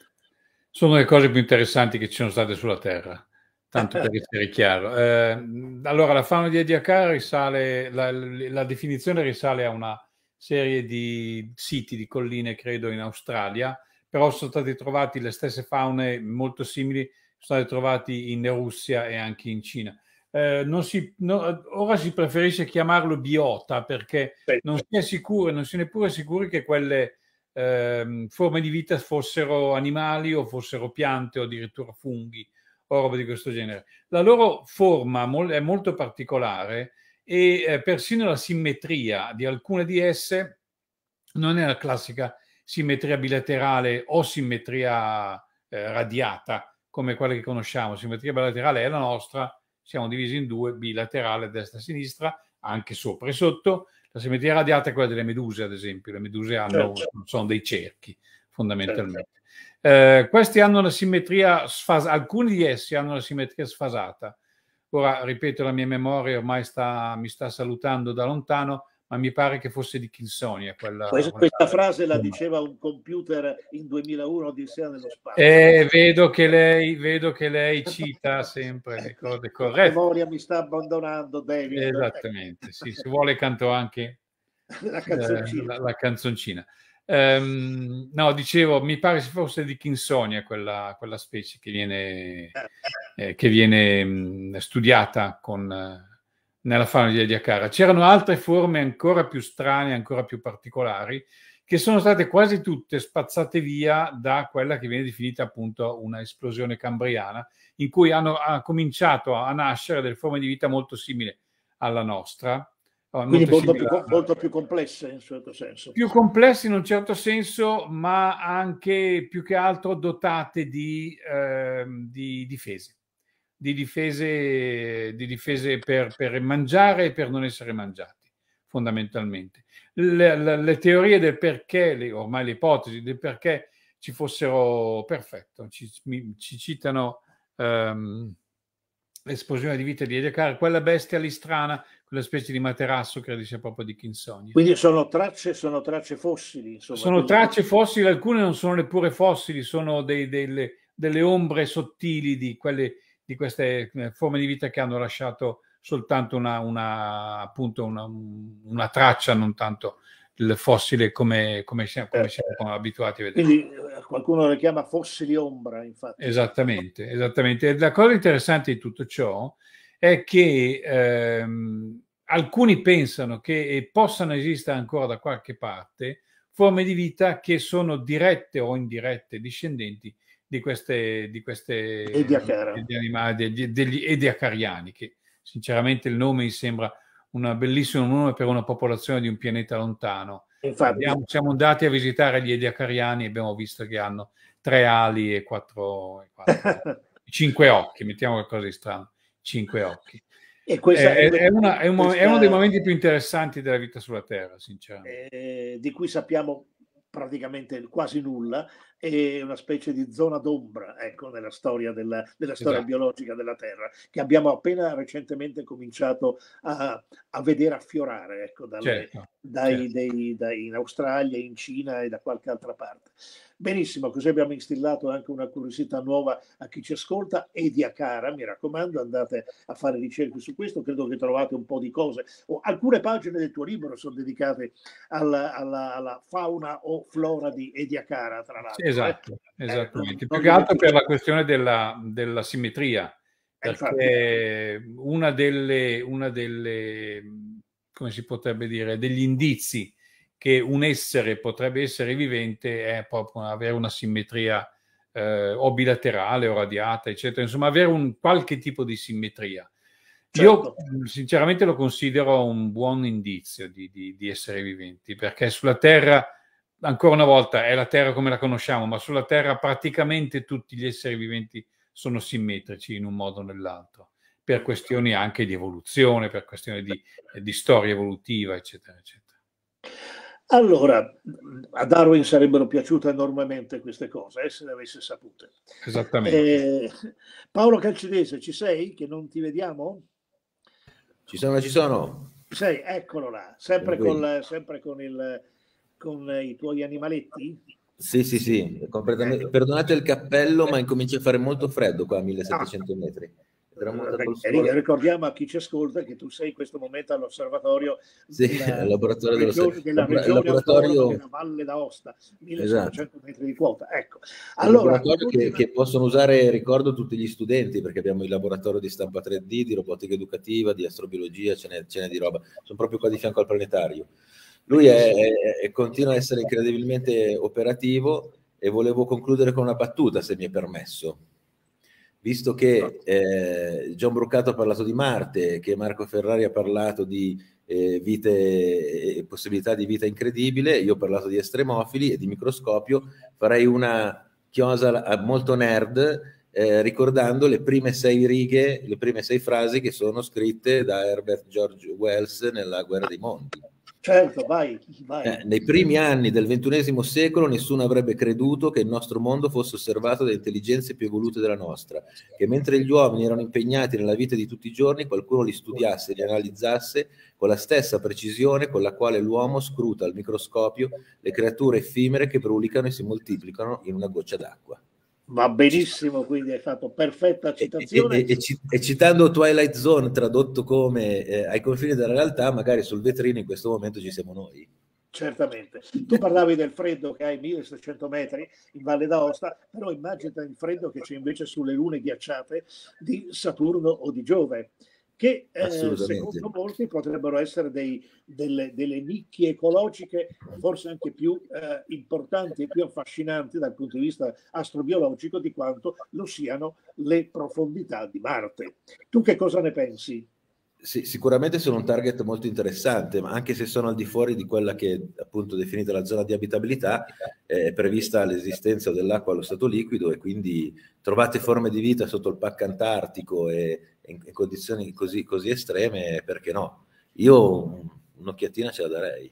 Sono le cose più interessanti che ci sono state sulla Terra, tanto per essere chiaro. Eh, allora, la fauna di Ediacara risale, la, la definizione risale a una serie di siti, di colline, credo, in Australia, però sono state trovate le stesse faune molto simili, sono state trovate in Russia e anche in Cina. Eh, non si, no, ora si preferisce chiamarlo biota perché non si è sicuri, non si è neppure sicuri che quelle eh, forme di vita fossero animali o fossero piante o addirittura funghi o roba di questo genere. La loro forma mol- è molto particolare e eh, persino la simmetria di alcune di esse non è la classica simmetria bilaterale o simmetria eh, radiata come quelle che conosciamo. Simmetria bilaterale è la nostra, siamo divisi in due, bilaterale destra e sinistra, anche sopra e sotto. La simmetria radiata è quella delle meduse, ad esempio. Le meduse hanno, certo. sono dei cerchi, fondamentalmente. Certo. Eh, questi hanno la simmetria sfasata, alcuni di essi hanno la simmetria sfasata. Ora, ripeto, la mia memoria ormai sta, mi sta salutando da lontano, ma mi pare che fosse di Kinsonia. Quella, questa, quella... questa frase la diceva un computer in duemilauno, Odissea nello spazio. Eh, vedo, che lei, vedo che lei cita sempre le cose corrette. La memoria mi sta abbandonando, David. Esattamente, sì, se vuole canto anche la canzoncina. Eh, la, la canzoncina. Um, no, dicevo, mi pare se fosse di Kinsonia quella, quella specie che viene, eh, che viene mh, studiata con, eh, nella fauna di Ediacara. C'erano altre forme ancora più strane, ancora più particolari, che sono state quasi tutte spazzate via da quella che viene definita appunto una esplosione cambriana, in cui hanno ha cominciato a nascere delle forme di vita molto simili alla nostra. Quindi molto, molto, più, molto più complesse in un certo senso. Più complesse in un certo senso, ma anche più che altro dotate di, eh, di difese. Di difese, di difese per, per mangiare e per non essere mangiati, fondamentalmente. Le, le, le teorie del perché, le, ormai le ipotesi del perché ci fossero, perfetto, ci, ci citano um, l'esplosione di vita di Ediacara, quella bestia lì strana, quella specie di materasso, credo sia proprio di Kinsonia. Quindi sono tracce, sono tracce fossili. Insomma, sono tracce che... fossili, alcune non sono neppure fossili, sono dei, delle, delle ombre sottili di, quelle, di queste forme di vita che hanno lasciato soltanto una, una, appunto una, una traccia, non tanto il fossile come, come, siamo, come siamo abituati a vedere. Quindi qualcuno le chiama fossili ombra, infatti. Esattamente, esattamente. E la cosa interessante di tutto ciò è che ehm, alcuni pensano che possano esistere ancora da qualche parte forme di vita che sono dirette o indirette discendenti di queste, di queste degli animali, degli, degli ediacariani, che sinceramente il nome mi sembra un bellissimo nome per una popolazione di un pianeta lontano. Infatti, abbiamo, siamo andati a visitare gli ediacariani e abbiamo visto che hanno tre ali e quattro, e quattro cinque occhi, mettiamo qualcosa di strano, cinque occhi. E questa è, è, è, una, è, un, questa, è uno dei momenti più interessanti della vita sulla Terra, sinceramente. Eh, di cui sappiamo praticamente quasi nulla, è una specie di zona d'ombra, ecco, nella storia della, della storia esatto. biologica della Terra, che abbiamo appena recentemente cominciato a, a vedere affiorare, ecco, dalle, certo, dai, certo. dei, dai, in Australia, in Cina e da qualche altra parte. Benissimo, così abbiamo instillato anche una curiosità nuova a chi ci ascolta. Ediacara, mi raccomando, andate a fare ricerche su questo, credo che trovate un po' di cose. O alcune pagine del tuo libro sono dedicate alla, alla, alla fauna o flora di Ediacara, tra l'altro. Esatto, eh? esattamente. Eh, Più che altro per la questione della, della simmetria, perché infatti. una delle, una delle, come si potrebbe dire, degli indizi che un essere potrebbe essere vivente è proprio avere una simmetria eh, o bilaterale o radiata, eccetera, insomma avere un qualche tipo di simmetria. Certo. Io sinceramente lo considero un buon indizio di, di, di essere viventi, perché sulla Terra, ancora una volta, è la Terra come la conosciamo, ma sulla Terra praticamente tutti gli esseri viventi sono simmetrici in un modo o nell'altro, per questioni anche di evoluzione, per questioni di, di storia evolutiva, eccetera, eccetera. Allora, a Darwin sarebbero piaciute enormemente queste cose, eh, se le avesse sapute. Esattamente. Eh, Paolo Calcidese, ci sei? Che non ti vediamo? Ci sono, ci sono. Ci sei, eccolo là, sempre, col, sempre con, il, con i tuoi animaletti? Sì, sì, sì, completamente. Perdonate il cappello, ma incomincia a fare molto freddo qua a millesettecento metri. Ricordiamo a chi ci ascolta che tu sei in questo momento all'osservatorio sì, della, laboratorio della regione, della, regione laboratorio... della Valle d'Aosta, millesettecento esatto. metri di quota. Ecco. Allora, che, che possono usare, ricordo, tutti gli studenti, perché abbiamo il laboratorio di stampa tre D, di robotica educativa, di astrobiologia, ce n'è, ce n'è di roba. Sono proprio qua di fianco al planetario. Lui è, è, è, continua a essere incredibilmente operativo e volevo concludere con una battuta, se mi è permesso. Visto che eh, John Brucato ha parlato di Marte, che Marco Ferrari ha parlato di eh, vite e possibilità di vita incredibile, io ho parlato di estremofili e di microscopio, farei una chiosa molto nerd eh, ricordando le prime sei righe, le prime sei frasi che sono scritte da Herbert George Wells nella Guerra dei Mondi. Certo, vai, vai. Eh, nei primi anni del ventunesimo secolo nessuno avrebbe creduto che il nostro mondo fosse osservato da intelligenze più evolute della nostra, che mentre gli uomini erano impegnati nella vita di tutti i giorni, qualcuno li studiasse e li analizzasse con la stessa precisione con la quale l'uomo scruta al microscopio le creature effimere che brulicano e si moltiplicano in una goccia d'acqua. Va benissimo, quindi hai fatto perfetta citazione. E, e, e, e citando Twilight Zone, tradotto come eh, ai confini della realtà, magari sul vetrino in questo momento ci siamo noi. Certamente. Tu parlavi del freddo che hai milleseicento metri in Valle d'Aosta, però immagina il freddo che c'è invece sulle lune ghiacciate di Saturno o di Giove, che eh, secondo molti potrebbero essere dei, delle, delle nicchie ecologiche forse anche più eh, importanti e più affascinanti dal punto di vista astrobiologico di quanto lo siano le profondità di Marte. Tu che cosa ne pensi? Sì, sicuramente sono un target molto interessante, ma anche se sono al di fuori di quella che è appunto definita la zona di abitabilità, è prevista l'esistenza dell'acqua allo stato liquido e quindi trovate forme di vita sotto il pacco antartico e in, in condizioni così, così estreme, perché no? Io un'occhiatina ce la darei.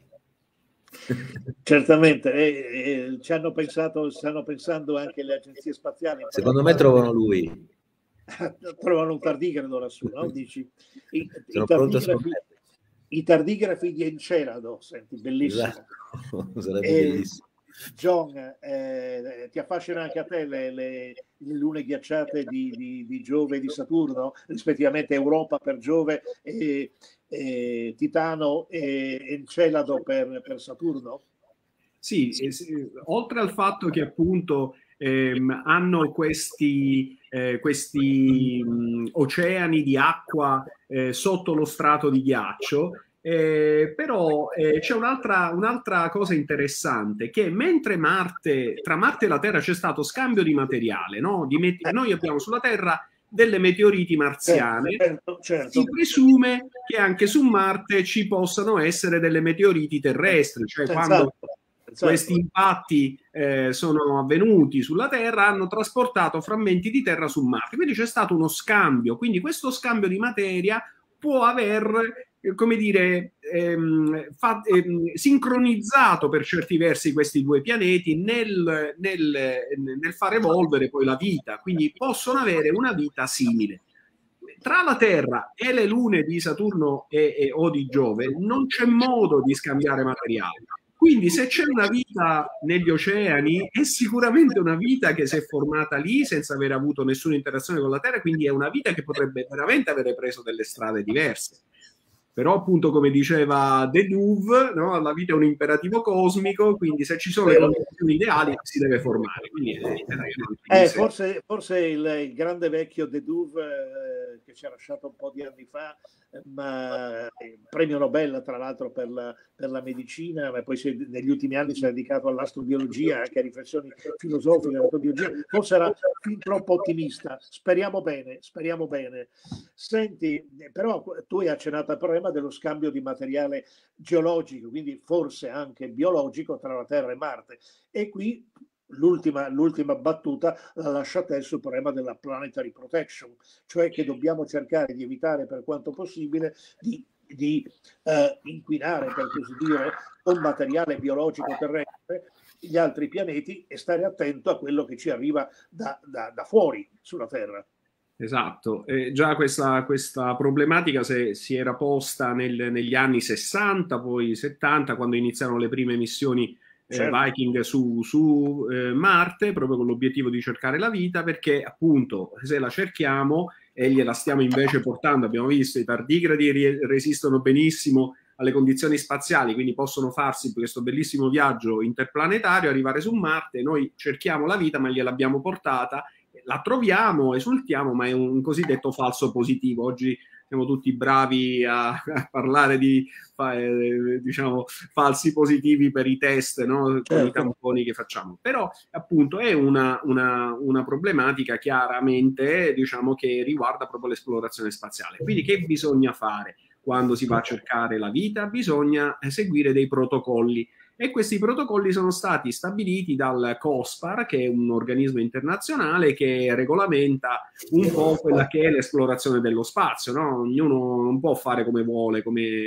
Certamente, e, e ci hanno pensato, stanno pensando anche le agenzie spaziali. Secondo me trovano lui. Trovano un tardigrado lassù, no? Dici, i, i, tardigrafi, i tardigrafi di Encelado, senti, bellissimo. Esatto. Sarebbe e, bellissimo. John, eh, ti affascina anche a te le, le, le lune ghiacciate di, di, di Giove e di Saturno, rispettivamente Europa per Giove e, e Titano e Encelado per, per Saturno? Sì, sì, oltre al fatto che appunto ehm, hanno questi, eh, questi mh, oceani di acqua eh, sotto lo strato di ghiaccio, eh, però eh, c'è un'altra, un'altra cosa interessante, che mentre Marte, tra Marte e la Terra c'è stato scambio di materiale, no? Di met- noi abbiamo sulla Terra delle meteoriti marziane, certo, certo. Si presume che anche su Marte ci possano essere delle meteoriti terrestri, cioè esatto. quando questi impatti eh, sono avvenuti sulla Terra, hanno trasportato frammenti di terra su Marte, quindi c'è stato uno scambio, quindi questo scambio di materia può aver, eh, come dire, ehm, fa, ehm, sincronizzato per certi versi questi due pianeti nel, nel, nel far evolvere poi la vita, quindi possono avere una vita simile. Tra la Terra e le lune di Saturno e, e, o di Giove non c'è modo di scambiare materiale. Quindi se c'è una vita negli oceani è sicuramente una vita che si è formata lì senza aver avuto nessuna interazione con la Terra, quindi è una vita che potrebbe veramente avere preso delle strade diverse. Però appunto, come diceva De Duve, no? La vita è un imperativo cosmico, quindi se ci sono le condizioni ideali si deve formare. Quindi, eh, forse, forse il, il grande vecchio De Duve eh, che ci ha lasciato un po' di anni fa, ma eh, premio Nobel tra l'altro per la, per la medicina, ma poi si, negli ultimi anni si è dedicato all'astrobiologia, anche a riflessioni filosofiche dell'astrobiologia. Forse era fin troppo ottimista. Speriamo bene, speriamo bene. Senti, però tu hai accennato al problema dello scambio di materiale geologico, quindi forse anche biologico tra la Terra e Marte. E qui l'ultima, l'ultima battuta la lascia a te sul problema della planetary protection, cioè che dobbiamo cercare di evitare per quanto possibile di, di eh, inquinare, per così dire, con materiale biologico terrestre gli altri pianeti e stare attento a quello che ci arriva da, da, da fuori sulla Terra. Esatto, eh, già questa, questa problematica se, si era posta nel, negli anni sessanta, poi settanta, quando iniziarono le prime missioni eh, certo. Viking su, su eh, Marte, proprio con l'obiettivo di cercare la vita, perché appunto se la cerchiamo e gliela stiamo invece portando, abbiamo visto i tardigradi resistono benissimo alle condizioni spaziali, quindi possono farsi questo bellissimo viaggio interplanetario, arrivare su Marte, noi cerchiamo la vita ma gliel'abbiamo portata, la troviamo, esultiamo, ma è un cosiddetto falso positivo. Oggi siamo tutti bravi a, a parlare di eh, diciamo falsi positivi per i test, no? Con certo. I tamponi che facciamo. Però appunto è una, una, una problematica chiaramente, diciamo, che riguarda proprio l'esplorazione spaziale. Quindi che bisogna fare quando si va a cercare la vita? Bisogna seguire dei protocolli. E questi protocolli sono stati stabiliti dal COSPAR, che è un organismo internazionale che regolamenta un po' quella che è l'esplorazione dello spazio, no? Ognuno non può fare come vuole, come,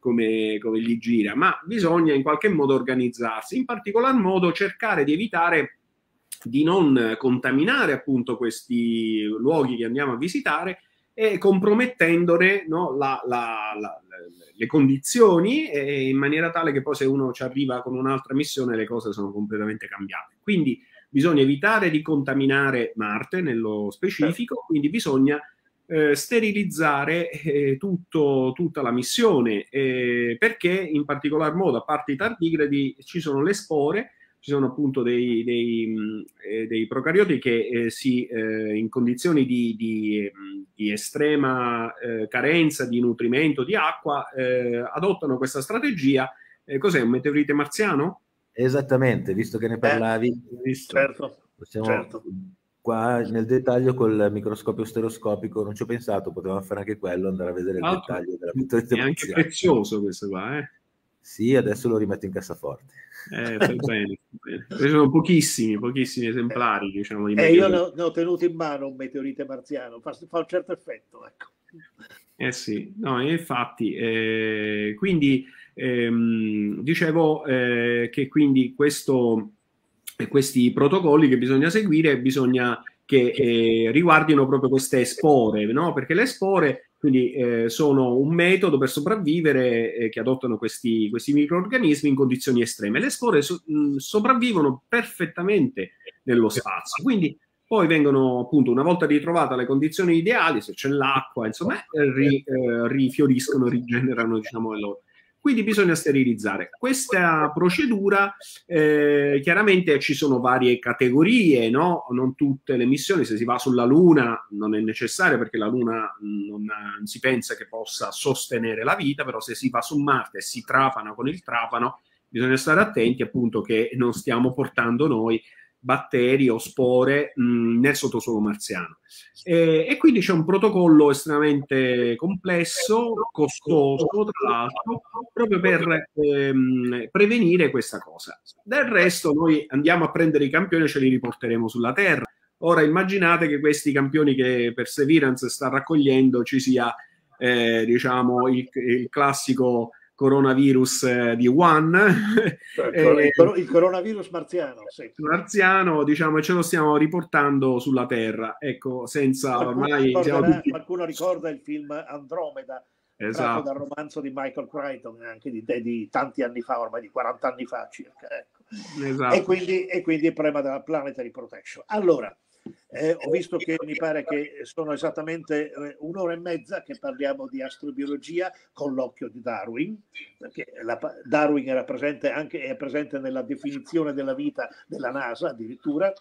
come, come gli gira, ma bisogna in qualche modo organizzarsi, in particolar modo cercare di evitare di non contaminare appunto questi luoghi che andiamo a visitare e compromettendone, no, la, la, la, le condizioni, e in maniera tale che poi se uno ci arriva con un'altra missione le cose sono completamente cambiate. Quindi bisogna evitare di contaminare Marte nello specifico, quindi bisogna eh, sterilizzare eh, tutto, tutta la missione, eh, perché in particolar modo, a parte i tardigradi, ci sono le spore, ci sono appunto dei, dei, eh, dei procarioti che eh, si, eh, in condizioni di, di, di estrema eh, carenza di nutrimento, di acqua, eh, adottano questa strategia. Eh, cos'è, un meteorite marziano? Esattamente, visto che ne parlavi, eh, visto. Certo, possiamo, certo. Qua nel dettaglio col microscopio stereoscopico non ci ho pensato, potevamo fare anche quello, andare a vedere il ah, dettaglio della meteorite. È anche prezioso questo qua, eh? Sì, adesso lo rimetto in cassaforte. Eh, fai bene, bene. Ci sono pochissimi, pochissimi esemplari, diciamo, di eh, io ne ho, ne ho tenuto in mano un meteorite marziano, fa, fa un certo effetto, ecco. Eh sì, no, infatti, eh, quindi ehm, dicevo eh, che quindi questo, questi protocolli che bisogna seguire, bisogna che eh, riguardino proprio queste spore, no? Perché le spore quindi eh, sono un metodo per sopravvivere eh, che adottano questi, questi microrganismi in condizioni estreme. Le spore so, mh, sopravvivono perfettamente nello spazio, quindi poi vengono appunto, una volta ritrovate le condizioni ideali, se c'è l'acqua, insomma, ri, eh, rifioriscono, rigenerano, diciamo, le loro. Quindi bisogna sterilizzare. Questa procedura, eh, chiaramente ci sono varie categorie, no? Non tutte le missioni, se si va sulla Luna non è necessario perché la Luna non, non si pensa che possa sostenere la vita, però se si va su Marte e si trapana con il trapano, bisogna stare attenti appunto che non stiamo portando noi batteri o spore mh, nel sottosuolo marziano. E, e quindi c'è un protocollo estremamente complesso, costoso tra l'altro, proprio per ehm, prevenire questa cosa. Del resto noi andiamo a prendere i campioni e ce li riporteremo sulla Terra. Ora immaginate che questi campioni che Perseverance sta raccogliendo ci sia eh, diciamo il, il classico coronavirus eh, di Wuhan, eh, il, il coronavirus marziano, sì. marziano, diciamo, e ce lo stiamo riportando sulla Terra, ecco, senza qualcuno ormai ricorderà, tutti... qualcuno ricorda il film Andromeda, esatto, tratto dal romanzo di Michael Crichton, anche di, di tanti anni fa, ormai di quaranta anni fa circa, ecco. Esatto. E quindi e quindi il problema della Planetary Protection. Allora, Eh, ho visto che mi pare che sono esattamente eh, un'ora e mezza che parliamo di astrobiologia con l'occhio di Darwin, perché la, Darwin era presente anche, è presente nella definizione della vita della NASA addirittura,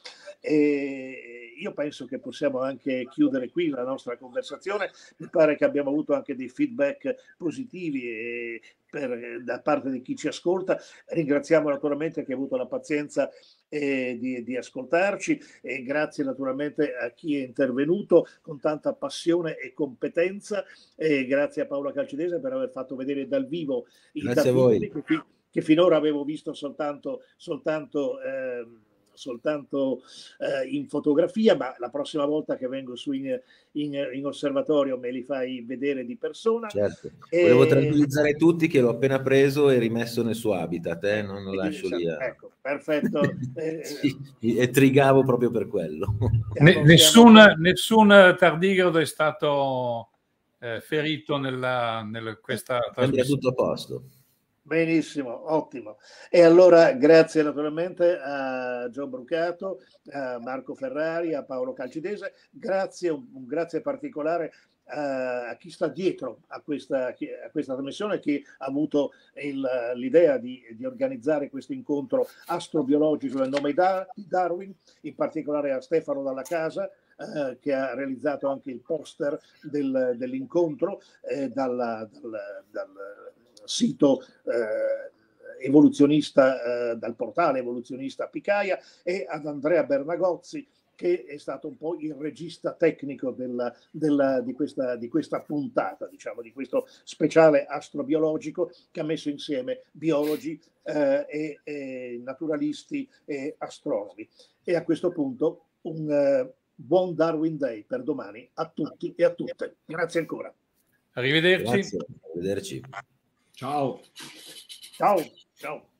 e io penso che possiamo anche chiudere qui la nostra conversazione. Mi pare che abbiamo avuto anche dei feedback positivi e per, da parte di chi ci ascolta. Ringraziamo naturalmente chi ha avuto la pazienza eh, di, di ascoltarci, e grazie naturalmente a chi è intervenuto con tanta passione e competenza, e grazie a Paola Calcidese per aver fatto vedere dal vivo i tardigradi che, che finora avevo visto soltanto soltanto eh, soltanto eh, in fotografia, ma la prossima volta che vengo su in, in, in osservatorio me li fai vedere di persona. Certo. E... Volevo tranquillizzare tutti che l'ho appena preso e rimesso nel suo habitat, eh? Non lo lascio lì. A... Ecco, perfetto. Sì, e trigavo proprio per quello. Ne, nessun, nessun tardigrado è stato eh, ferito nella, nella questa trasmissione. Sembra tutto a posto. Benissimo, ottimo. E allora grazie naturalmente a Gio Brucato, a Marco Ferrari, a Paolo Calcidese, grazie, un, un grazie particolare a, a chi sta dietro a questa, a questa trasmissione, che ha avuto l'idea di, di organizzare questo incontro astrobiologico nel nome di Darwin, in particolare a Stefano Dalla Casa, eh, che ha realizzato anche il poster del, dell'incontro eh, dal, dal, dal sito eh, evoluzionista, eh, dal portale evoluzionista Picaia, e ad Andrea Bernagozzi, che è stato un po' il regista tecnico della, della, di, questa, di questa puntata, diciamo, di questo speciale astrobiologico che ha messo insieme biologi eh, e, e naturalisti e astronomi. E a questo punto un eh, buon Darwin Day per domani a tutti e a tutte. Grazie ancora. Arrivederci. Grazie. Arrivederci. Ciao. Ciao. Ciao.